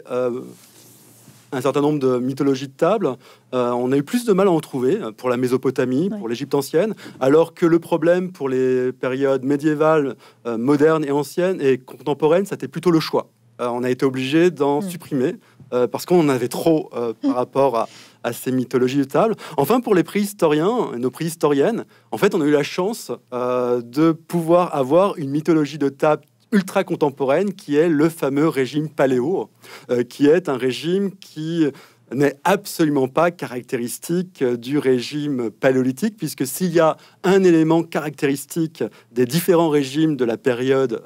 [SPEAKER 2] un certain nombre de mythologies de table. On a eu plus de mal à en trouver pour la Mésopotamie, pour l'Égypte ancienne, alors que le problème pour les périodes médiévales, modernes et anciennes et contemporaines, c'était plutôt le choix. On a été obligé d'en supprimer parce qu'on en avait trop par rapport à ces mythologies de table. Enfin, pour les préhistoriens, nos préhistoriennes, en fait, on a eu la chance de pouvoir avoir une mythologie de table ultra contemporaine qui est le fameux régime paléo, qui est un régime qui n'est absolument pas caractéristique du régime paléolithique, puisque s'il y a un élément caractéristique des différents régimes de la période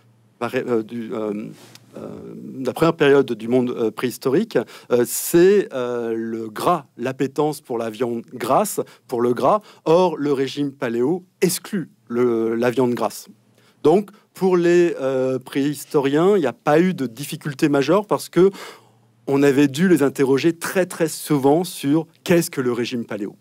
[SPEAKER 2] la première période du monde préhistorique, c'est le gras, l'appétence pour la viande grasse, pour le gras. Or, le régime paléo exclut la viande grasse. Donc, pour les préhistoriens, il n'y a pas eu de difficulté majeure parce que on avait dû les interroger très très souvent sur qu'est-ce que le régime paléo.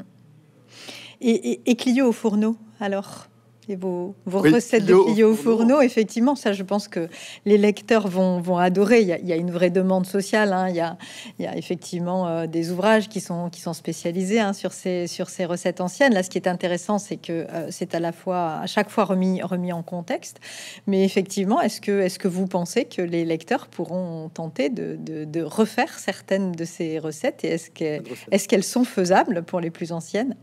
[SPEAKER 1] Et Clio au fourneau, alors, et vos recettes de Clio au fourneau, effectivement, ça, je pense que les lecteurs vont adorer. Il y a une vraie demande sociale. Hein. Il y a effectivement des ouvrages qui sont spécialisés sur ces recettes anciennes. Là, ce qui est intéressant, c'est que c'est à chaque fois remis en contexte. Mais effectivement, est-ce que vous pensez que les lecteurs pourront tenter de refaire certaines de ces recettes, et est-ce qu'elles sont faisables pour les plus anciennes?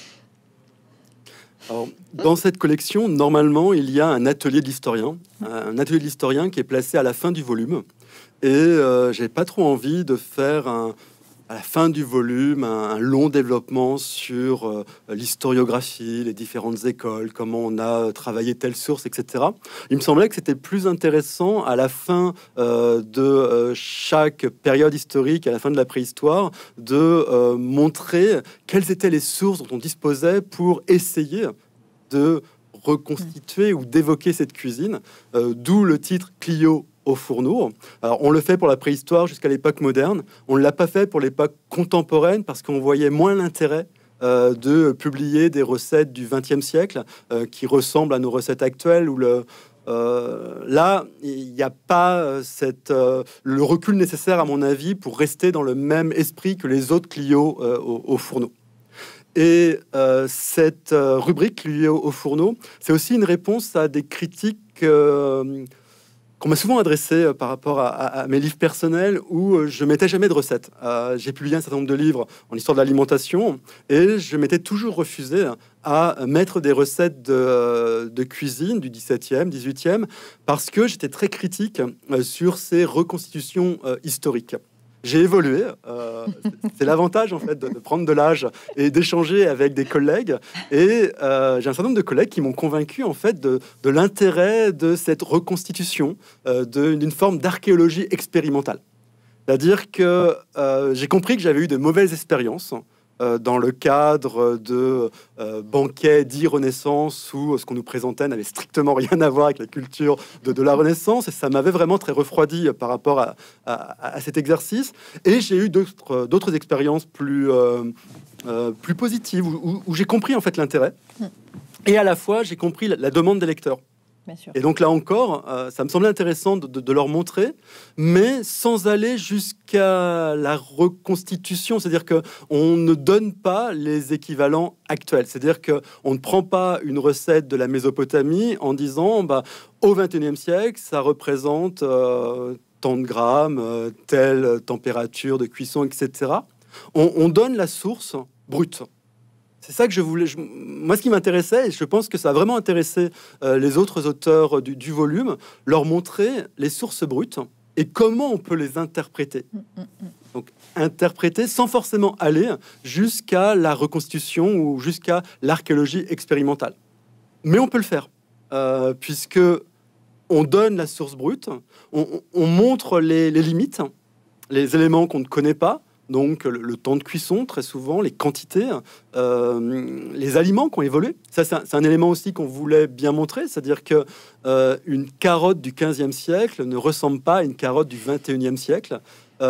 [SPEAKER 2] Alors, dans cette collection, normalement, il y a un atelier de l'historien qui est placé à la fin du volume. Et j'ai pas trop envie de faire à la fin du volume un long développement sur l'historiographie, les différentes écoles, comment on a travaillé telle source, etc. Il me semblait que c'était plus intéressant à la fin de chaque période historique, à la fin de la préhistoire, de montrer quelles étaient les sources dont on disposait pour essayer de reconstituer ou d'évoquer cette cuisine, d'où le titre Clio au fourneau. Alors, on le fait pour la préhistoire jusqu'à l'époque moderne. On ne l'a pas fait pour l'époque contemporaine parce qu'on voyait moins l'intérêt de publier des recettes du XXe siècle qui ressemblent à nos recettes actuelles, où là, il n'y a pas le recul nécessaire, à mon avis, pour rester dans le même esprit que les autres Clio au fourneau. Et cette rubrique Clio au fourneau, c'est aussi une réponse à des critiques qu'on m'a souvent adressé par rapport à mes livres personnels où je mettais jamais de recettes. J'ai publié un certain nombre de livres en histoire de l'alimentation et je m'étais toujours refusé à mettre des recettes de cuisine du 17e, 18e, parce que j'étais très critique sur ces reconstitutions historiques. J'ai évolué, c'est l'avantage en fait de prendre de l'âge et d'échanger avec des collègues, et j'ai un certain nombre de collègues qui m'ont convaincu en fait de l'intérêt de cette reconstitution, d'une forme d'archéologie expérimentale. C'est-à-dire que j'ai compris que j'avais eu de mauvaises expériences dans le cadre de banquets dits Renaissance où ce qu'on nous présentait n'avait strictement rien à voir avec la culture de la Renaissance, et ça m'avait vraiment très refroidi par rapport à cet exercice. Et j'ai eu d'autres expériences plus positives où j'ai compris en fait l'intérêt, et à la fois j'ai compris la demande des lecteurs. Et donc là encore, ça me semblait intéressant de leur montrer, mais sans aller jusqu'à la reconstitution. C'est-à-dire que on ne donne pas les équivalents actuels. C'est-à-dire que on ne prend pas une recette de la Mésopotamie en disant, au XXIe siècle, ça représente tant de grammes, telle température de cuisson, etc. On donne la source brute. C'est ça que je voulais. Moi, ce qui m'intéressait, et je pense que ça a vraiment intéressé les autres auteurs du volume, leur montrer les sources brutes et comment on peut les interpréter. Donc, interpréter sans forcément aller jusqu'à la reconstitution ou jusqu'à l'archéologie expérimentale. Mais on peut le faire, puisque on donne la source brute, on montre les limites, les éléments qu'on ne connaît pas. Donc le temps de cuisson, très souvent, les quantités, les aliments qui ont évolué. Ça, c'est un élément aussi qu'on voulait bien montrer, c'est-à-dire que une carotte du 15e siècle ne ressemble pas à une carotte du 21e siècle.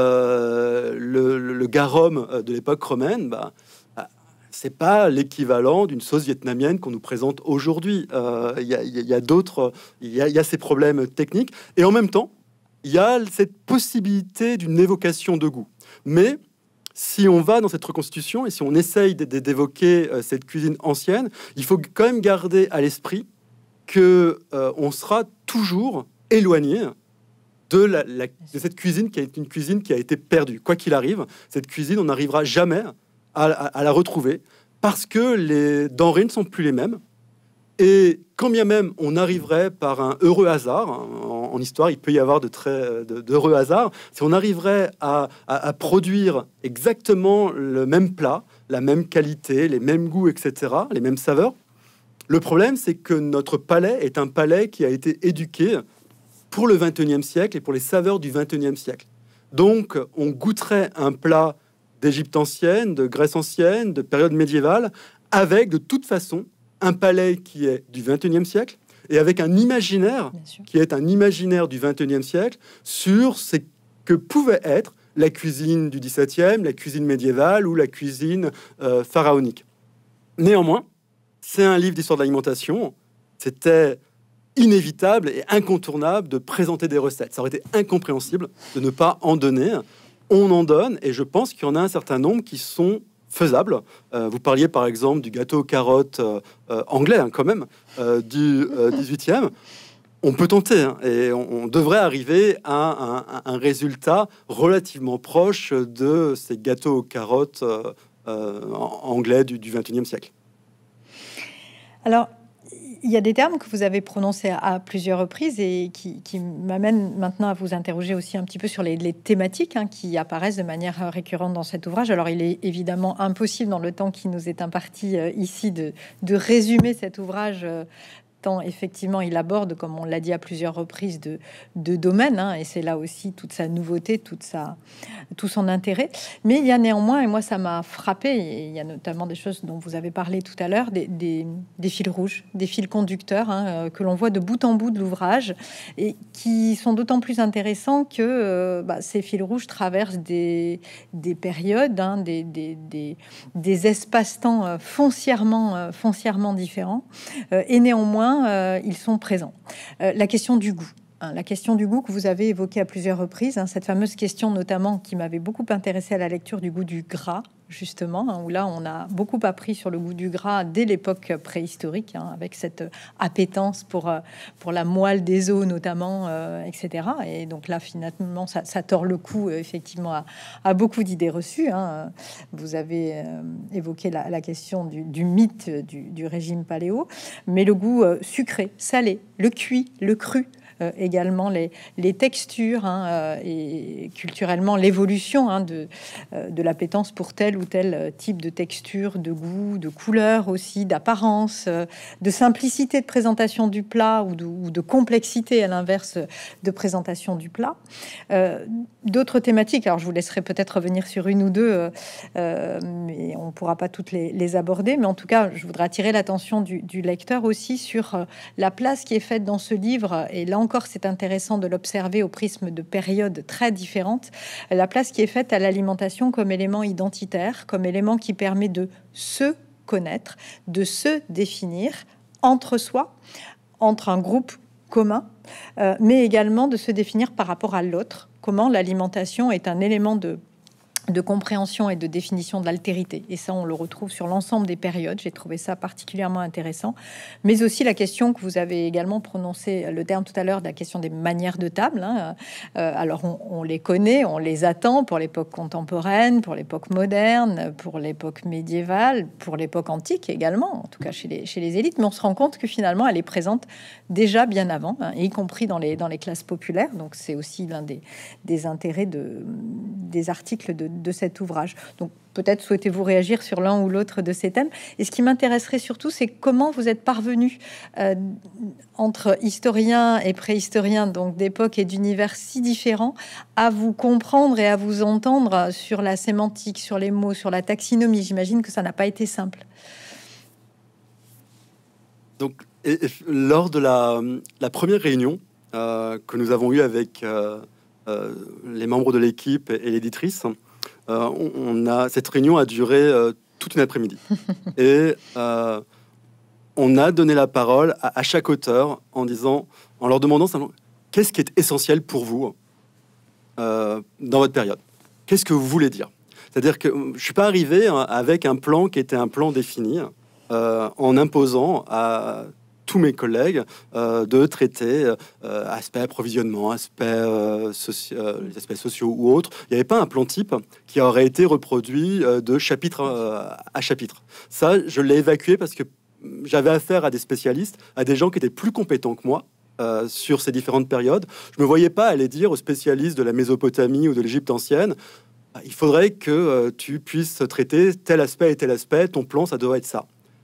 [SPEAKER 2] Le garum de l'époque romaine, c'est pas l'équivalent d'une sauce vietnamienne qu'on nous présente aujourd'hui. Il y a d'autres, il y a ces problèmes techniques, et en même temps, il y a cette possibilité d'une évocation de goût. Mais si on va dans cette reconstitution et si on essaye d'évoquer cette cuisine ancienne, il faut quand même garder à l'esprit que on sera toujours éloigné de cette cuisine qui est une cuisine qui a été perdue. Quoi qu'il arrive, cette cuisine, on n'arrivera jamais à la retrouver parce que les denrées ne sont plus les mêmes. Et quand bien même on arriverait par un heureux hasard, en histoire il peut y avoir d'heureux hasards, si on arriverait à produire exactement le même plat, la même qualité, les mêmes goûts, etc., les mêmes saveurs, le problème c'est que notre palais est un palais qui a été éduqué pour le 21e siècle et pour les saveurs du 21e siècle. Donc on goûterait un plat d'Égypte ancienne, de Grèce ancienne, de période médiévale, avec de toute façon un palais qui est du 21e siècle et avec un imaginaire qui est un imaginaire du 21e siècle sur ce que pouvait être la cuisine du 17e, la cuisine médiévale ou la cuisine pharaonique. Néanmoins, c'est un livre d'histoire de l'alimentation. C'était inévitable et incontournable de présenter des recettes. Ça aurait été incompréhensible de ne pas en donner. On en donne, et je pense qu'il y en a un certain nombre qui sont faisable. Vous parliez par exemple du gâteau aux carottes anglais, quand même, du 18e. On peut tenter, et on devrait arriver à un résultat relativement proche de ces gâteaux aux carottes anglais du 21e siècle.
[SPEAKER 1] Alors, il y a des termes que vous avez prononcés à plusieurs reprises et qui m'amènent maintenant à vous interroger aussi un petit peu sur les thématiques qui apparaissent de manière récurrente dans cet ouvrage. Alors, il est évidemment impossible dans le temps qui nous est imparti ici de résumer cet ouvrage tant effectivement il aborde, comme on l'a dit à plusieurs reprises, de domaines, et c'est là aussi toute sa nouveauté, tout son intérêt. Mais il y a néanmoins, et moi ça m'a frappé, et il y a notamment des choses dont vous avez parlé tout à l'heure, des fils rouges, des fils conducteurs que l'on voit de bout en bout de l'ouvrage et qui sont d'autant plus intéressants que ces fils rouges traversent des périodes, des espaces-temps foncièrement différents, et néanmoins ils sont présents. La question du goût. La question du goût que vous avez évoquée à plusieurs reprises, cette fameuse question notamment qui m'avait beaucoup intéressée à la lecture du goût du gras, justement, où là on a beaucoup appris sur le goût du gras dès l'époque préhistorique, avec cette appétence pour la moelle des os notamment, etc. Et donc là finalement ça tord le cou effectivement à beaucoup d'idées reçues. Vous avez évoqué la question du mythe du régime paléo, mais le goût sucré, salé, le cuit, le cru, également les textures et culturellement l'évolution de l'appétence pour tel ou tel type de texture, de goût, de couleur aussi, d'apparence, de simplicité de présentation du plat ou de complexité à l'inverse de présentation du plat. D'autres thématiques, alors je vous laisserai peut-être revenir sur une ou deux, mais on ne pourra pas toutes les aborder, mais en tout cas je voudrais attirer l'attention du lecteur aussi sur la place qui est faite dans ce livre, et là encore c'est intéressant de l'observer au prisme de périodes très différentes, la place qui est faite à l'alimentation comme élément identitaire, comme élément qui permet de se connaître, de se définir entre soi, entre un groupe commun, mais également de se définir par rapport à l'autre, comment l'alimentation est un élément de compréhension et de définition de l'altérité. Et ça, on le retrouve sur l'ensemble des périodes. J'ai trouvé ça particulièrement intéressant. Mais aussi la question que vous avez également prononcé, le terme tout à l'heure, de la question des manières de table. Alors, on les connaît, on les attend pour l'époque contemporaine, pour l'époque moderne, pour l'époque médiévale, pour l'époque antique également, en tout cas chez les élites. Mais on se rend compte que finalement, elle est présente déjà bien avant, y compris dans les classes populaires. Donc, c'est aussi l'un des intérêts des articles de cet ouvrage. Donc peut-être souhaitez-vous réagir sur l'un ou l'autre de ces thèmes. Et ce qui m'intéresserait surtout, c'est comment vous êtes parvenu entre historiens et préhistoriens, donc d'époques et d'univers si différents, à vous comprendre et à vous entendre sur la sémantique, sur les mots, sur la taxinomie. J'imagine que ça n'a pas été simple.
[SPEAKER 2] Donc, lors de la première réunion que nous avons eue avec les membres de l'équipe et l'éditrice, cette réunion a duré toute une après-midi. Et on a donné la parole à chaque auteur en leur demandant simplement qu'est-ce qui est essentiel pour vous dans votre période. Qu'est-ce que vous voulez dire? C'est-à-dire que je suis pas arrivé avec un plan qui était un plan défini en imposant à tous mes collègues de traiter aspects approvisionnement, les aspects sociaux ou autres. Il n'y avait pas un plan type qui aurait été reproduit de chapitre à chapitre. Ça, je l'ai évacué parce que j'avais affaire à des spécialistes, à des gens qui étaient plus compétents que moi sur ces différentes périodes. Je ne me voyais pas aller dire aux spécialistes de la Mésopotamie ou de l'Égypte ancienne: il faudrait que tu puisses traiter tel aspect et tel aspect, ton plan, ça doit être ça.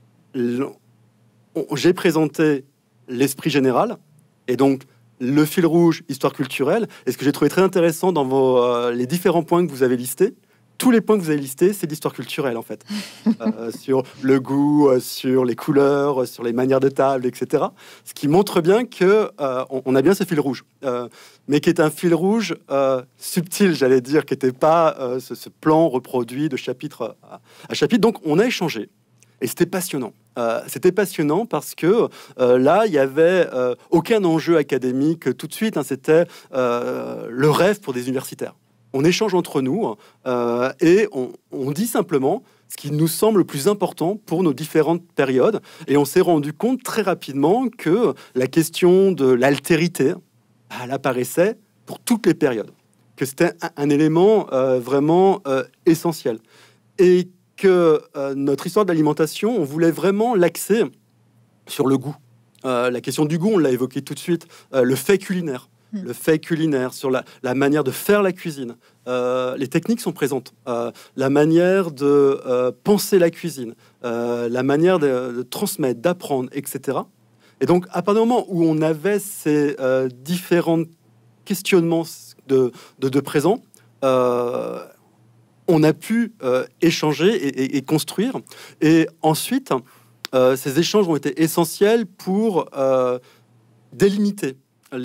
[SPEAKER 2] J'ai présenté l'esprit général et donc le fil rouge, histoire culturelle. Et ce que j'ai trouvé très intéressant dans les différents points que vous avez listés, tous les points que vous avez listés, c'est l'histoire culturelle en fait. Sur le goût, sur les couleurs, sur les manières de table, etc. Ce qui montre bien que on a bien ce fil rouge, mais qui est un fil rouge subtil, j'allais dire, qui n'était pas ce plan reproduit de chapitre à chapitre. Donc on a échangé. Et c'était passionnant. C'était passionnant parce que là, il n'y avait aucun enjeu académique tout de suite. C'était le rêve pour des universitaires. On échange entre nous et on dit simplement ce qui nous semble le plus important pour nos différentes périodes. Et on s'est rendu compte très rapidement que la question de l'altérité, elle apparaissait pour toutes les périodes. Que c'était un élément vraiment essentiel. Et que notre histoire de l'alimentation, on voulait vraiment l'axer sur le goût. La question du goût, on l'a évoqué tout de suite. Le fait culinaire. Le fait culinaire, sur la manière de faire la cuisine. Les techniques sont présentes. La manière de penser la cuisine. La manière de transmettre, d'apprendre, etc. Et donc, à partir du moment où on avait ces différents questionnements de présent, on a pu échanger et construire. Et ensuite, ces échanges ont été essentiels pour délimiter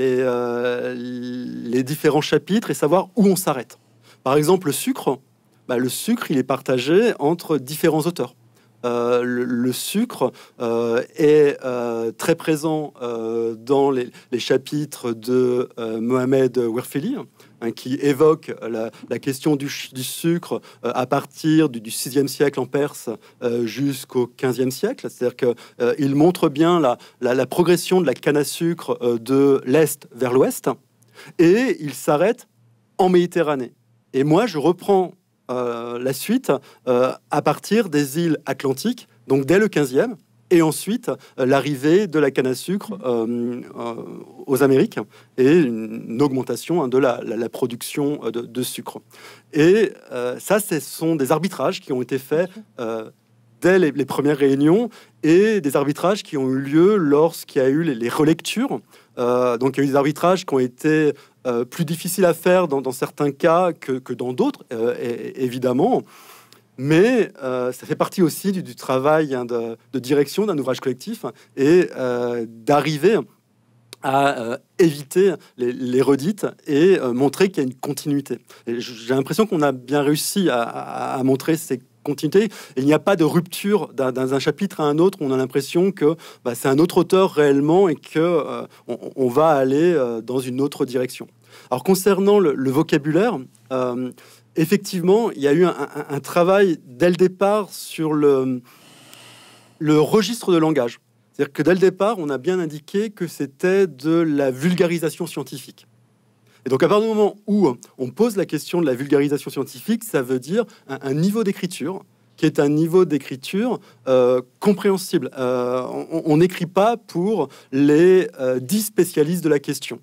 [SPEAKER 2] les différents chapitres et savoir où on s'arrête. Par exemple, le sucre, il est partagé entre différents auteurs. Le sucre est très présent dans les chapitres de Mohamed Werfeli, qui évoque la question du sucre à partir du 6e siècle en Perse jusqu'au 15e siècle. C'est-à-dire qu'il montre bien la progression de la canne à sucre de l'Est vers l'Ouest, et il s'arrête en Méditerranée. Et moi, je reprends la suite à partir des îles Atlantiques, donc dès le 15e, et ensuite l'arrivée de la canne à sucre aux Amériques et une augmentation de la production de sucre. Et ça, ce sont des arbitrages qui ont été faits dès les premières réunions et des arbitrages qui ont eu lieu lorsqu'il y a eu les relectures. Donc il y a eu des arbitrages qui ont été plus difficiles à faire dans certains cas que dans d'autres, évidemment. Mais ça fait partie aussi du travail de direction d'un ouvrage collectif et d'arriver à éviter les redites et montrer qu'il y a une continuité. J'ai l'impression qu'on a bien réussi à montrer ces continuités. Il n'y a pas de rupture d'un chapitre à un autre. On a l'impression que c'est un autre auteur réellement et que on va aller dans une autre direction. Alors concernant le vocabulaire, effectivement, il y a eu un travail dès le départ sur le registre de langage. C'est-à-dire que dès le départ, on a bien indiqué que c'était de la vulgarisation scientifique. Et donc, à partir du moment où on pose la question de la vulgarisation scientifique, ça veut dire un niveau d'écriture qui est un niveau d'écriture compréhensible. On n'écrit pas pour les 10 spécialistes de la question.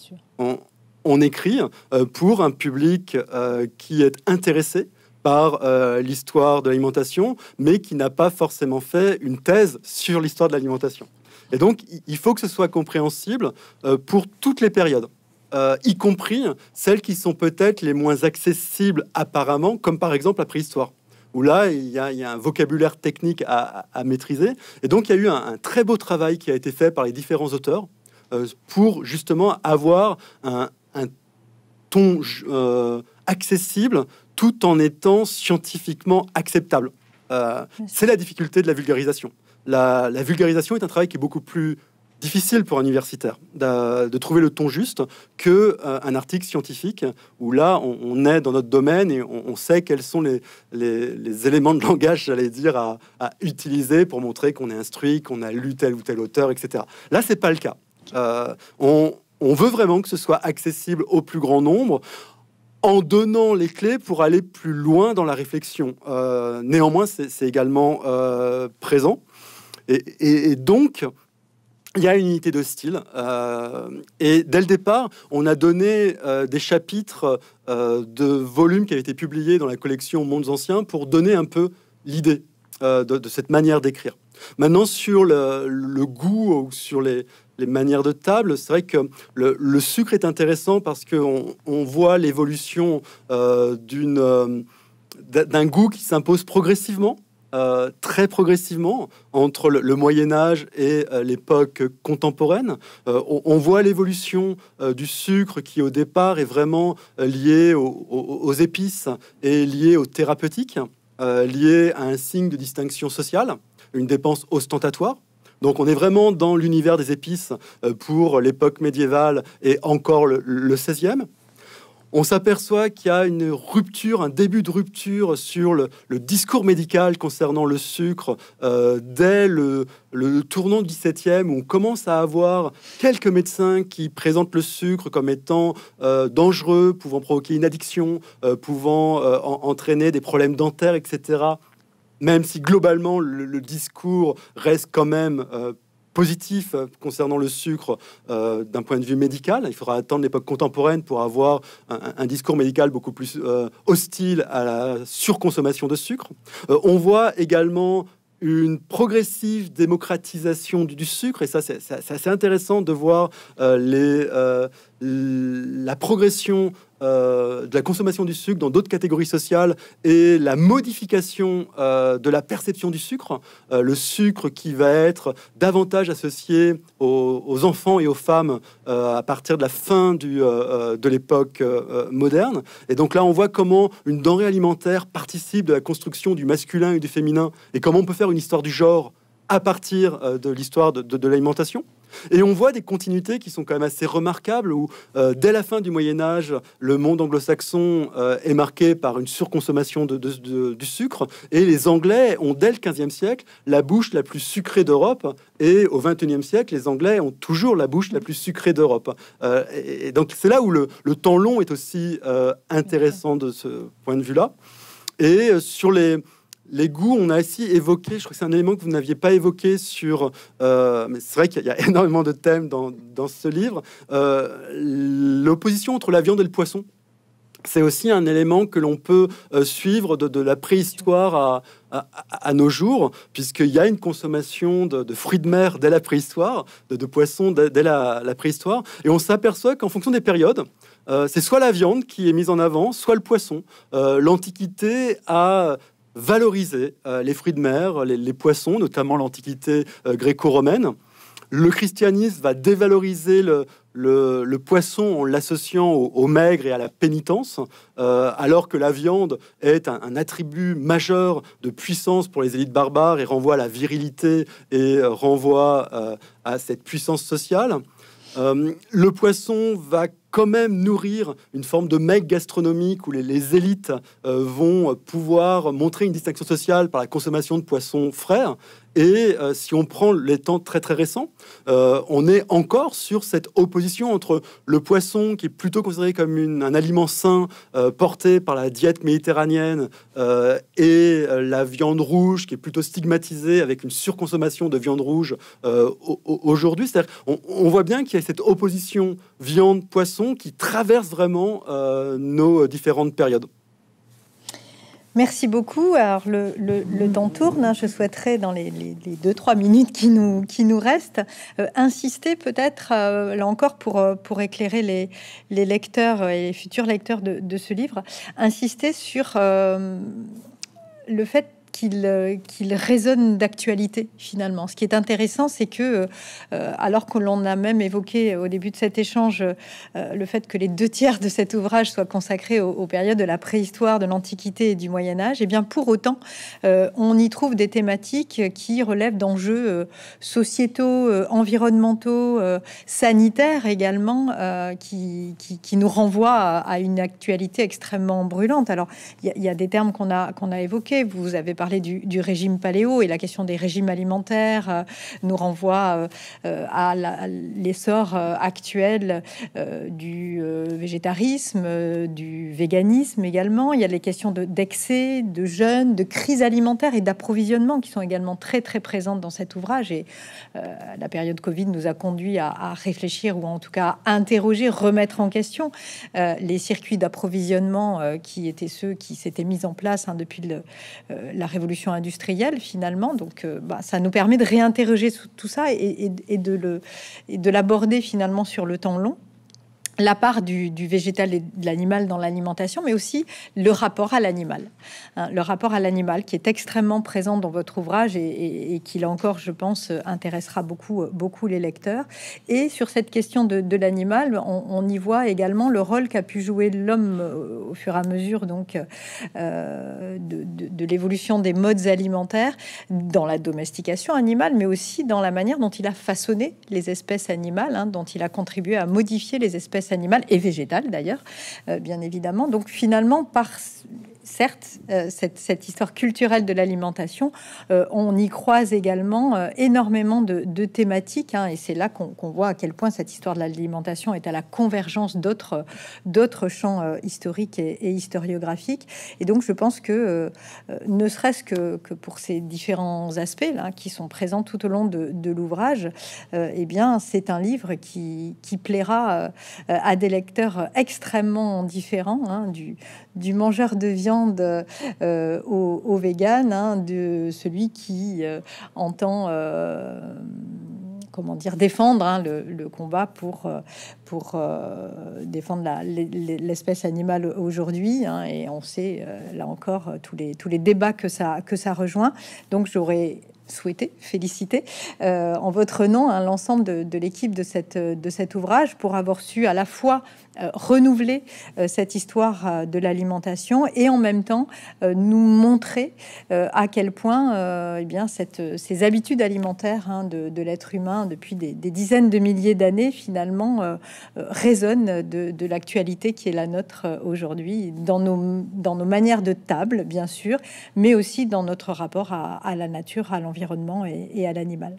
[SPEAKER 2] On écrit pour un public qui est intéressé par l'histoire de l'alimentation, mais qui n'a pas forcément fait une thèse sur l'histoire de l'alimentation. Et donc, il faut que ce soit compréhensible pour toutes les périodes, y compris celles qui sont peut-être les moins accessibles apparemment, comme par exemple la préhistoire, où là, il y a un vocabulaire technique à maîtriser. Et donc, il y a eu un très beau travail qui a été fait par les différents auteurs pour justement avoir un ton accessible tout en étant scientifiquement acceptable. C'est la difficulté de la vulgarisation. La vulgarisation est un travail qui est beaucoup plus difficile pour un universitaire de trouver le ton juste que un article scientifique où là on est dans notre domaine et on sait quels sont les éléments de langage, j'allais dire, à utiliser pour montrer qu'on est instruit, qu'on a lu tel ou tel auteur, etc. Là, c'est pas le cas. On veut vraiment que ce soit accessible au plus grand nombre en donnant les clés pour aller plus loin dans la réflexion. Néanmoins, c'est également présent. Et donc, il y a une unité de style. Et dès le départ, on a donné des chapitres de volumes qui avaient été publiés dans la collection Mondes Anciens pour donner un peu l'idée de cette manière d'écrire. Maintenant, sur le goût ou sur les manières de table, c'est vrai que le sucre est intéressant parce qu'on voit l'évolution d'un goût qui s'impose progressivement, très progressivement, entre le Moyen-Âge et l'époque contemporaine. On voit l'évolution du sucre qui, au départ, est vraiment lié aux épices et lié aux thérapeutiques, lié à un signe de distinction sociale, une dépense ostentatoire. Donc on est vraiment dans l'univers des épices pour l'époque médiévale et encore le XVIe. On s'aperçoit qu'il y a une rupture, un début de rupture sur le discours médical concernant le sucre dès le tournant du XVIIe, où on commence à avoir quelques médecins qui présentent le sucre comme étant dangereux, pouvant provoquer une addiction, pouvant entraîner des problèmes dentaires, etc. Même si globalement le discours reste quand même positif concernant le sucre d'un point de vue médical. Il faudra attendre l'époque contemporaine pour avoir un discours médical beaucoup plus hostile à la surconsommation de sucre. On voit également une progressive démocratisation du sucre, et ça c'est assez intéressant de voir la progression de la consommation du sucre dans d'autres catégories sociales et la modification de la perception du sucre. Le sucre qui va être davantage associé aux enfants et aux femmes à partir de la fin de l'époque moderne. Et donc là, on voit comment une denrée alimentaire participe de la construction du masculin et du féminin, et comment on peut faire une histoire du genre à partir de l'histoire de l'alimentation. Et on voit des continuités qui sont quand même assez remarquables, où dès la fin du Moyen-Âge, le monde anglo-saxon est marqué par une surconsommation du sucre, et les Anglais ont, dès le XVe siècle, la bouche la plus sucrée d'Europe, et au XXIe siècle, les Anglais ont toujours la bouche la plus sucrée d'Europe. Et donc c'est là où le temps long est aussi intéressant de ce point de vue-là. Et sur les goûts, on a aussi évoqué, je crois que c'est un élément que vous n'aviez pas évoqué sur, mais c'est vrai qu'il y a énormément de thèmes dans ce livre, l'opposition entre la viande et le poisson. C'est aussi un élément que l'on peut suivre de la préhistoire à nos jours, puisqu'il y a une consommation de fruits de mer dès la préhistoire, de poissons dès la préhistoire, et on s'aperçoit qu'en fonction des périodes, c'est soit la viande qui est mise en avant, soit le poisson. L'Antiquité a valorisé les fruits de mer, les poissons, notamment l'Antiquité gréco-romaine. Le christianisme va dévaloriser le poisson en l'associant au maigre et à la pénitence, alors que la viande est un attribut majeur de puissance pour les élites barbares et renvoie à la virilité et renvoie à cette puissance sociale. Le poisson va quand même nourrir une forme de mec gastronomique où les élites vont pouvoir montrer une distinction sociale par la consommation de poissons frais. Et si on prend les temps très très récents, on est encore sur cette opposition entre le poisson qui est plutôt considéré comme un aliment sain porté par la diète méditerranéenne et la viande rouge qui est plutôt stigmatisée avec une surconsommation de viande rouge aujourd'hui. C'est-à-dire, on voit bien qu'il y a cette opposition viande-poisson qui traverse vraiment nos différentes périodes.
[SPEAKER 1] Merci beaucoup. Alors, le temps tourne. Hein. Je souhaiterais, dans les 2-3 minutes qui nous restent, insister peut-être, là encore, pour éclairer les lecteurs et les futurs lecteurs de ce livre, insister sur le fait qu'il résonne d'actualité finalement. Ce qui est intéressant, c'est que alors que l'on a même évoqué au début de cet échange le fait que les 2/3 de cet ouvrage soient consacrés aux périodes de la préhistoire, de l'Antiquité et du Moyen-Âge, et bien pour autant, on y trouve des thématiques qui relèvent d'enjeux sociétaux, environnementaux, sanitaires également, qui nous renvoient à une actualité extrêmement brûlante. Alors, il y a des termes qu'on a évoqués. Vous avez parlé du régime paléo, et la question des régimes alimentaires nous renvoie à l'essor actuel du végétarisme, du véganisme également. Il y a les questions d'excès, de jeûne, de crise alimentaire et d'approvisionnement qui sont également très très présentes dans cet ouvrage. Et la période Covid nous a conduit à réfléchir, ou en tout cas à interroger, remettre en question les circuits d'approvisionnement qui étaient ceux qui s'étaient mis en place depuis la révolution industrielle finalement. Donc ça nous permet de réinterroger tout ça et de l'aborder finalement sur le temps long. La part du végétal et de l'animal dans l'alimentation, mais aussi le rapport à l'animal. Hein, le rapport à l'animal qui est extrêmement présent dans votre ouvrage et qui, là encore, je pense, intéressera beaucoup les lecteurs. Et sur cette question de l'animal, on y voit également le rôle qu'a pu jouer l'homme au fur et à mesure donc, de l'évolution des modes alimentaires dans la domestication animale, mais aussi dans la manière dont il a façonné les espèces animales, hein, dont il a contribué à modifier les espèces animales et végétales d'ailleurs, bien évidemment. Donc finalement, certes, cette histoire culturelle de l'alimentation, on y croise également énormément de thématiques, hein, et c'est là qu'on voit à quel point cette histoire de l'alimentation est à la convergence d'autres champs historiques et historiographiques. Et donc, je pense que, ne serait-ce que pour ces différents aspects là, qui sont présents tout au long de l'ouvrage, eh bien, c'est un livre qui plaira à des lecteurs extrêmement différents, hein, du mangeur de viande au vegan, hein, de celui qui entend défendre, hein, le combat pour défendre l'espèce animale aujourd'hui, hein, et on sait là encore tous les débats que ça rejoint. Donc j'aurais souhaité féliciter en votre nom, hein, l'ensemble de l'équipe de cet ouvrage pour avoir su à la fois renouveler cette histoire de l'alimentation et en même temps nous montrer à quel point ces habitudes alimentaires, hein, de l'être humain depuis des dizaines de milliers d'années finalement résonnent de l'actualité qui est la nôtre aujourd'hui dans nos manières de table, bien sûr, mais aussi dans notre rapport à la nature, à l'environnement et à l'animal.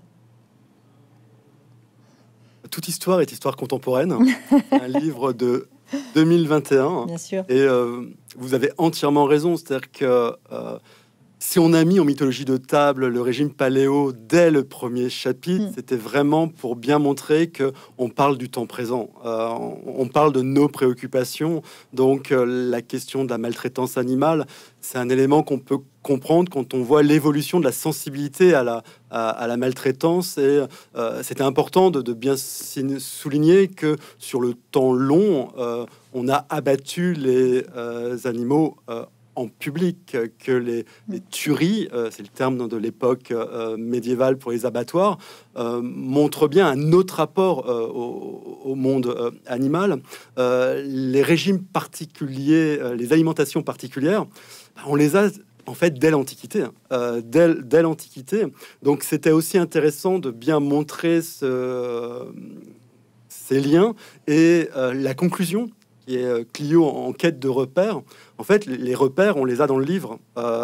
[SPEAKER 2] Toute histoire est histoire contemporaine. Un livre de 2021.
[SPEAKER 1] Bien sûr.
[SPEAKER 2] Et vous avez entièrement raison. C'est-à-dire que Si on a mis en mythologie de table le régime paléo dès le premier chapitre, c'était vraiment pour bien montrer que on parle du temps présent, on parle de nos préoccupations. Donc la question de la maltraitance animale, c'est un élément qu'on peut comprendre quand on voit l'évolution de la sensibilité à la maltraitance. Et c'était important de bien souligner que sur le temps long, on a abattu les animaux en public, que les tueries, c'est le terme de l'époque médiévale pour les abattoirs, montrent bien un autre rapport au monde animal. Les régimes particuliers, les alimentations particulières, on les a en fait dès l'Antiquité. Dès l'Antiquité. Donc c'était aussi intéressant de bien montrer ces liens. Et la conclusion, qui est Clio en quête de repères. En fait, les repères, on les a dans le livre.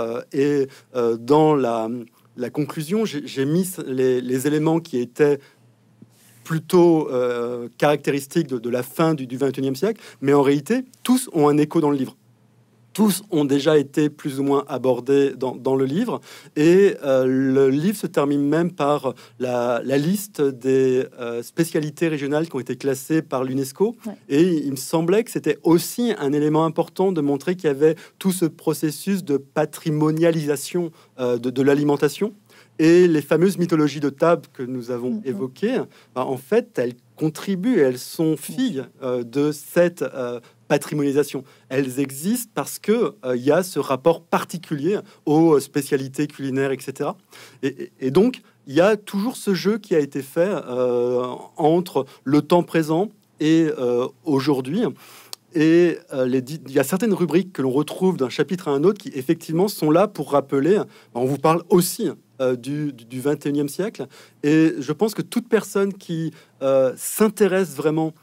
[SPEAKER 2] Dans la conclusion, j'ai mis les éléments qui étaient plutôt caractéristiques de la fin du XXIe siècle, mais en réalité, tous ont un écho dans le livre. Tous ont déjà été plus ou moins abordés dans le livre. Et le livre se termine même par la liste des spécialités régionales qui ont été classées par l'UNESCO. Ouais. Et il me semblait que c'était aussi un élément important de montrer qu'il y avait tout ce processus de patrimonialisation de l'alimentation. Et les fameuses mythologies de table que nous avons évoquées, en fait, elles contribuent, elles sont filles de cette patrimonialisation. Elles existent parce que y a ce rapport particulier aux spécialités culinaires, etc. Et donc, il y a toujours ce jeu qui a été fait entre le temps présent et aujourd'hui. Et il y a certaines rubriques que l'on retrouve d'un chapitre à un autre qui, effectivement, sont là pour rappeler. On vous parle aussi du 21e siècle. Et je pense que toute personne qui s'intéresse vraiment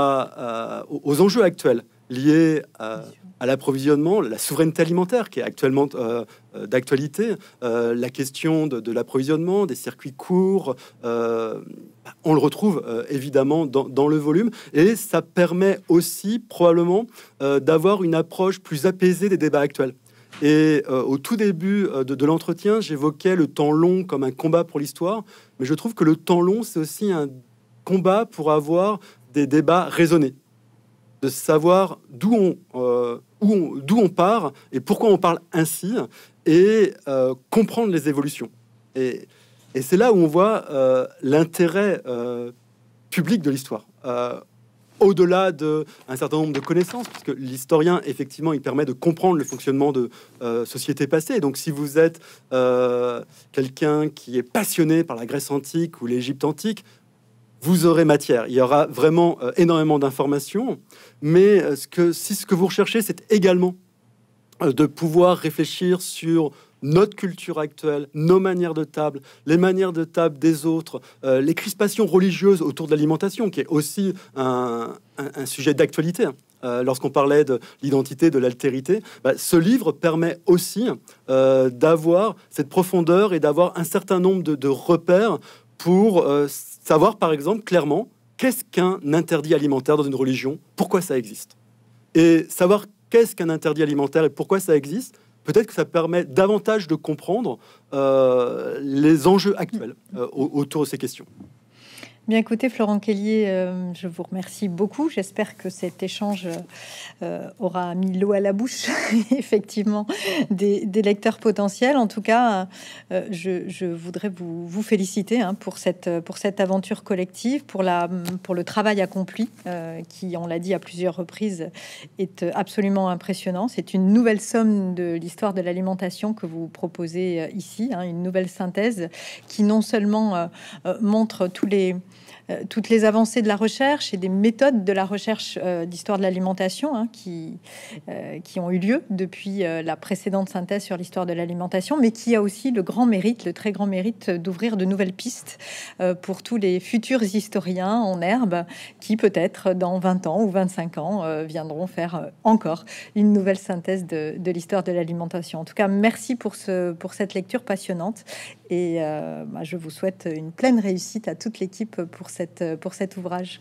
[SPEAKER 2] aux enjeux actuels liés à l'approvisionnement, la souveraineté alimentaire qui est actuellement d'actualité, la question de l'approvisionnement, des circuits courts, on le retrouve évidemment dans le volume, et ça permet aussi probablement d'avoir une approche plus apaisée des débats actuels. Et au tout début de l'entretien, j'évoquais le temps long comme un combat pour l'histoire, mais je trouve que le temps long, c'est aussi un combat pour avoir des débats raisonnés, de savoir d'où on part et pourquoi on parle ainsi, et comprendre les évolutions. Et c'est là où on voit l'intérêt public de l'histoire. Au-delà d'un certain nombre de connaissances, puisque l'historien, effectivement, il permet de comprendre le fonctionnement de sociétés passées. Donc, si vous êtes quelqu'un qui est passionné par la Grèce antique ou l'Égypte antique, vous aurez matière. Il y aura vraiment énormément d'informations. Mais ce que vous recherchez, c'est également de pouvoir réfléchir sur notre culture actuelle, nos manières de table, les manières de table des autres, les crispations religieuses autour de l'alimentation, qui est aussi un sujet d'actualité. Lorsqu'on parlait de l'identité, de l'altérité, ce livre permet aussi d'avoir cette profondeur et d'avoir un certain nombre de repères pour savoir, par exemple, clairement, qu'est-ce qu'un interdit alimentaire dans une religion, pourquoi ça existe. Et savoir qu'est-ce qu'un interdit alimentaire et pourquoi ça existe, peut-être que ça permet davantage de comprendre les enjeux actuels autour de ces questions.
[SPEAKER 1] Bien, écoutez, Florent Kellier, je vous remercie beaucoup. J'espère que cet échange aura mis l'eau à la bouche, effectivement, des lecteurs potentiels. En tout cas, je voudrais vous féliciter pour cette aventure collective, pour le travail accompli, qui, on l'a dit à plusieurs reprises, est absolument impressionnant. C'est une nouvelle somme de l'histoire de l'alimentation que vous proposez ici, une nouvelle synthèse qui non seulement montre toutes les avancées de la recherche et des méthodes de la recherche d'histoire de l'alimentation qui ont eu lieu depuis la précédente synthèse sur l'histoire de l'alimentation, mais qui a aussi le très grand mérite d'ouvrir de nouvelles pistes pour tous les futurs historiens en herbe qui, peut-être dans 20 ans ou 25 ans, viendront faire encore une nouvelle synthèse de l'histoire de l'alimentation. En tout cas, merci pour cette lecture passionnante, et je vous souhaite une pleine réussite à toute l'équipe pour cet ouvrage.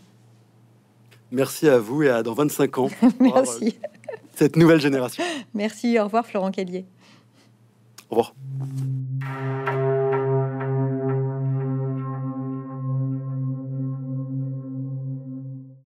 [SPEAKER 2] Merci à vous, et à dans 25 ans.
[SPEAKER 1] Merci.
[SPEAKER 2] Cette nouvelle génération.
[SPEAKER 1] Merci, au revoir Florent Kellier.
[SPEAKER 2] Au revoir.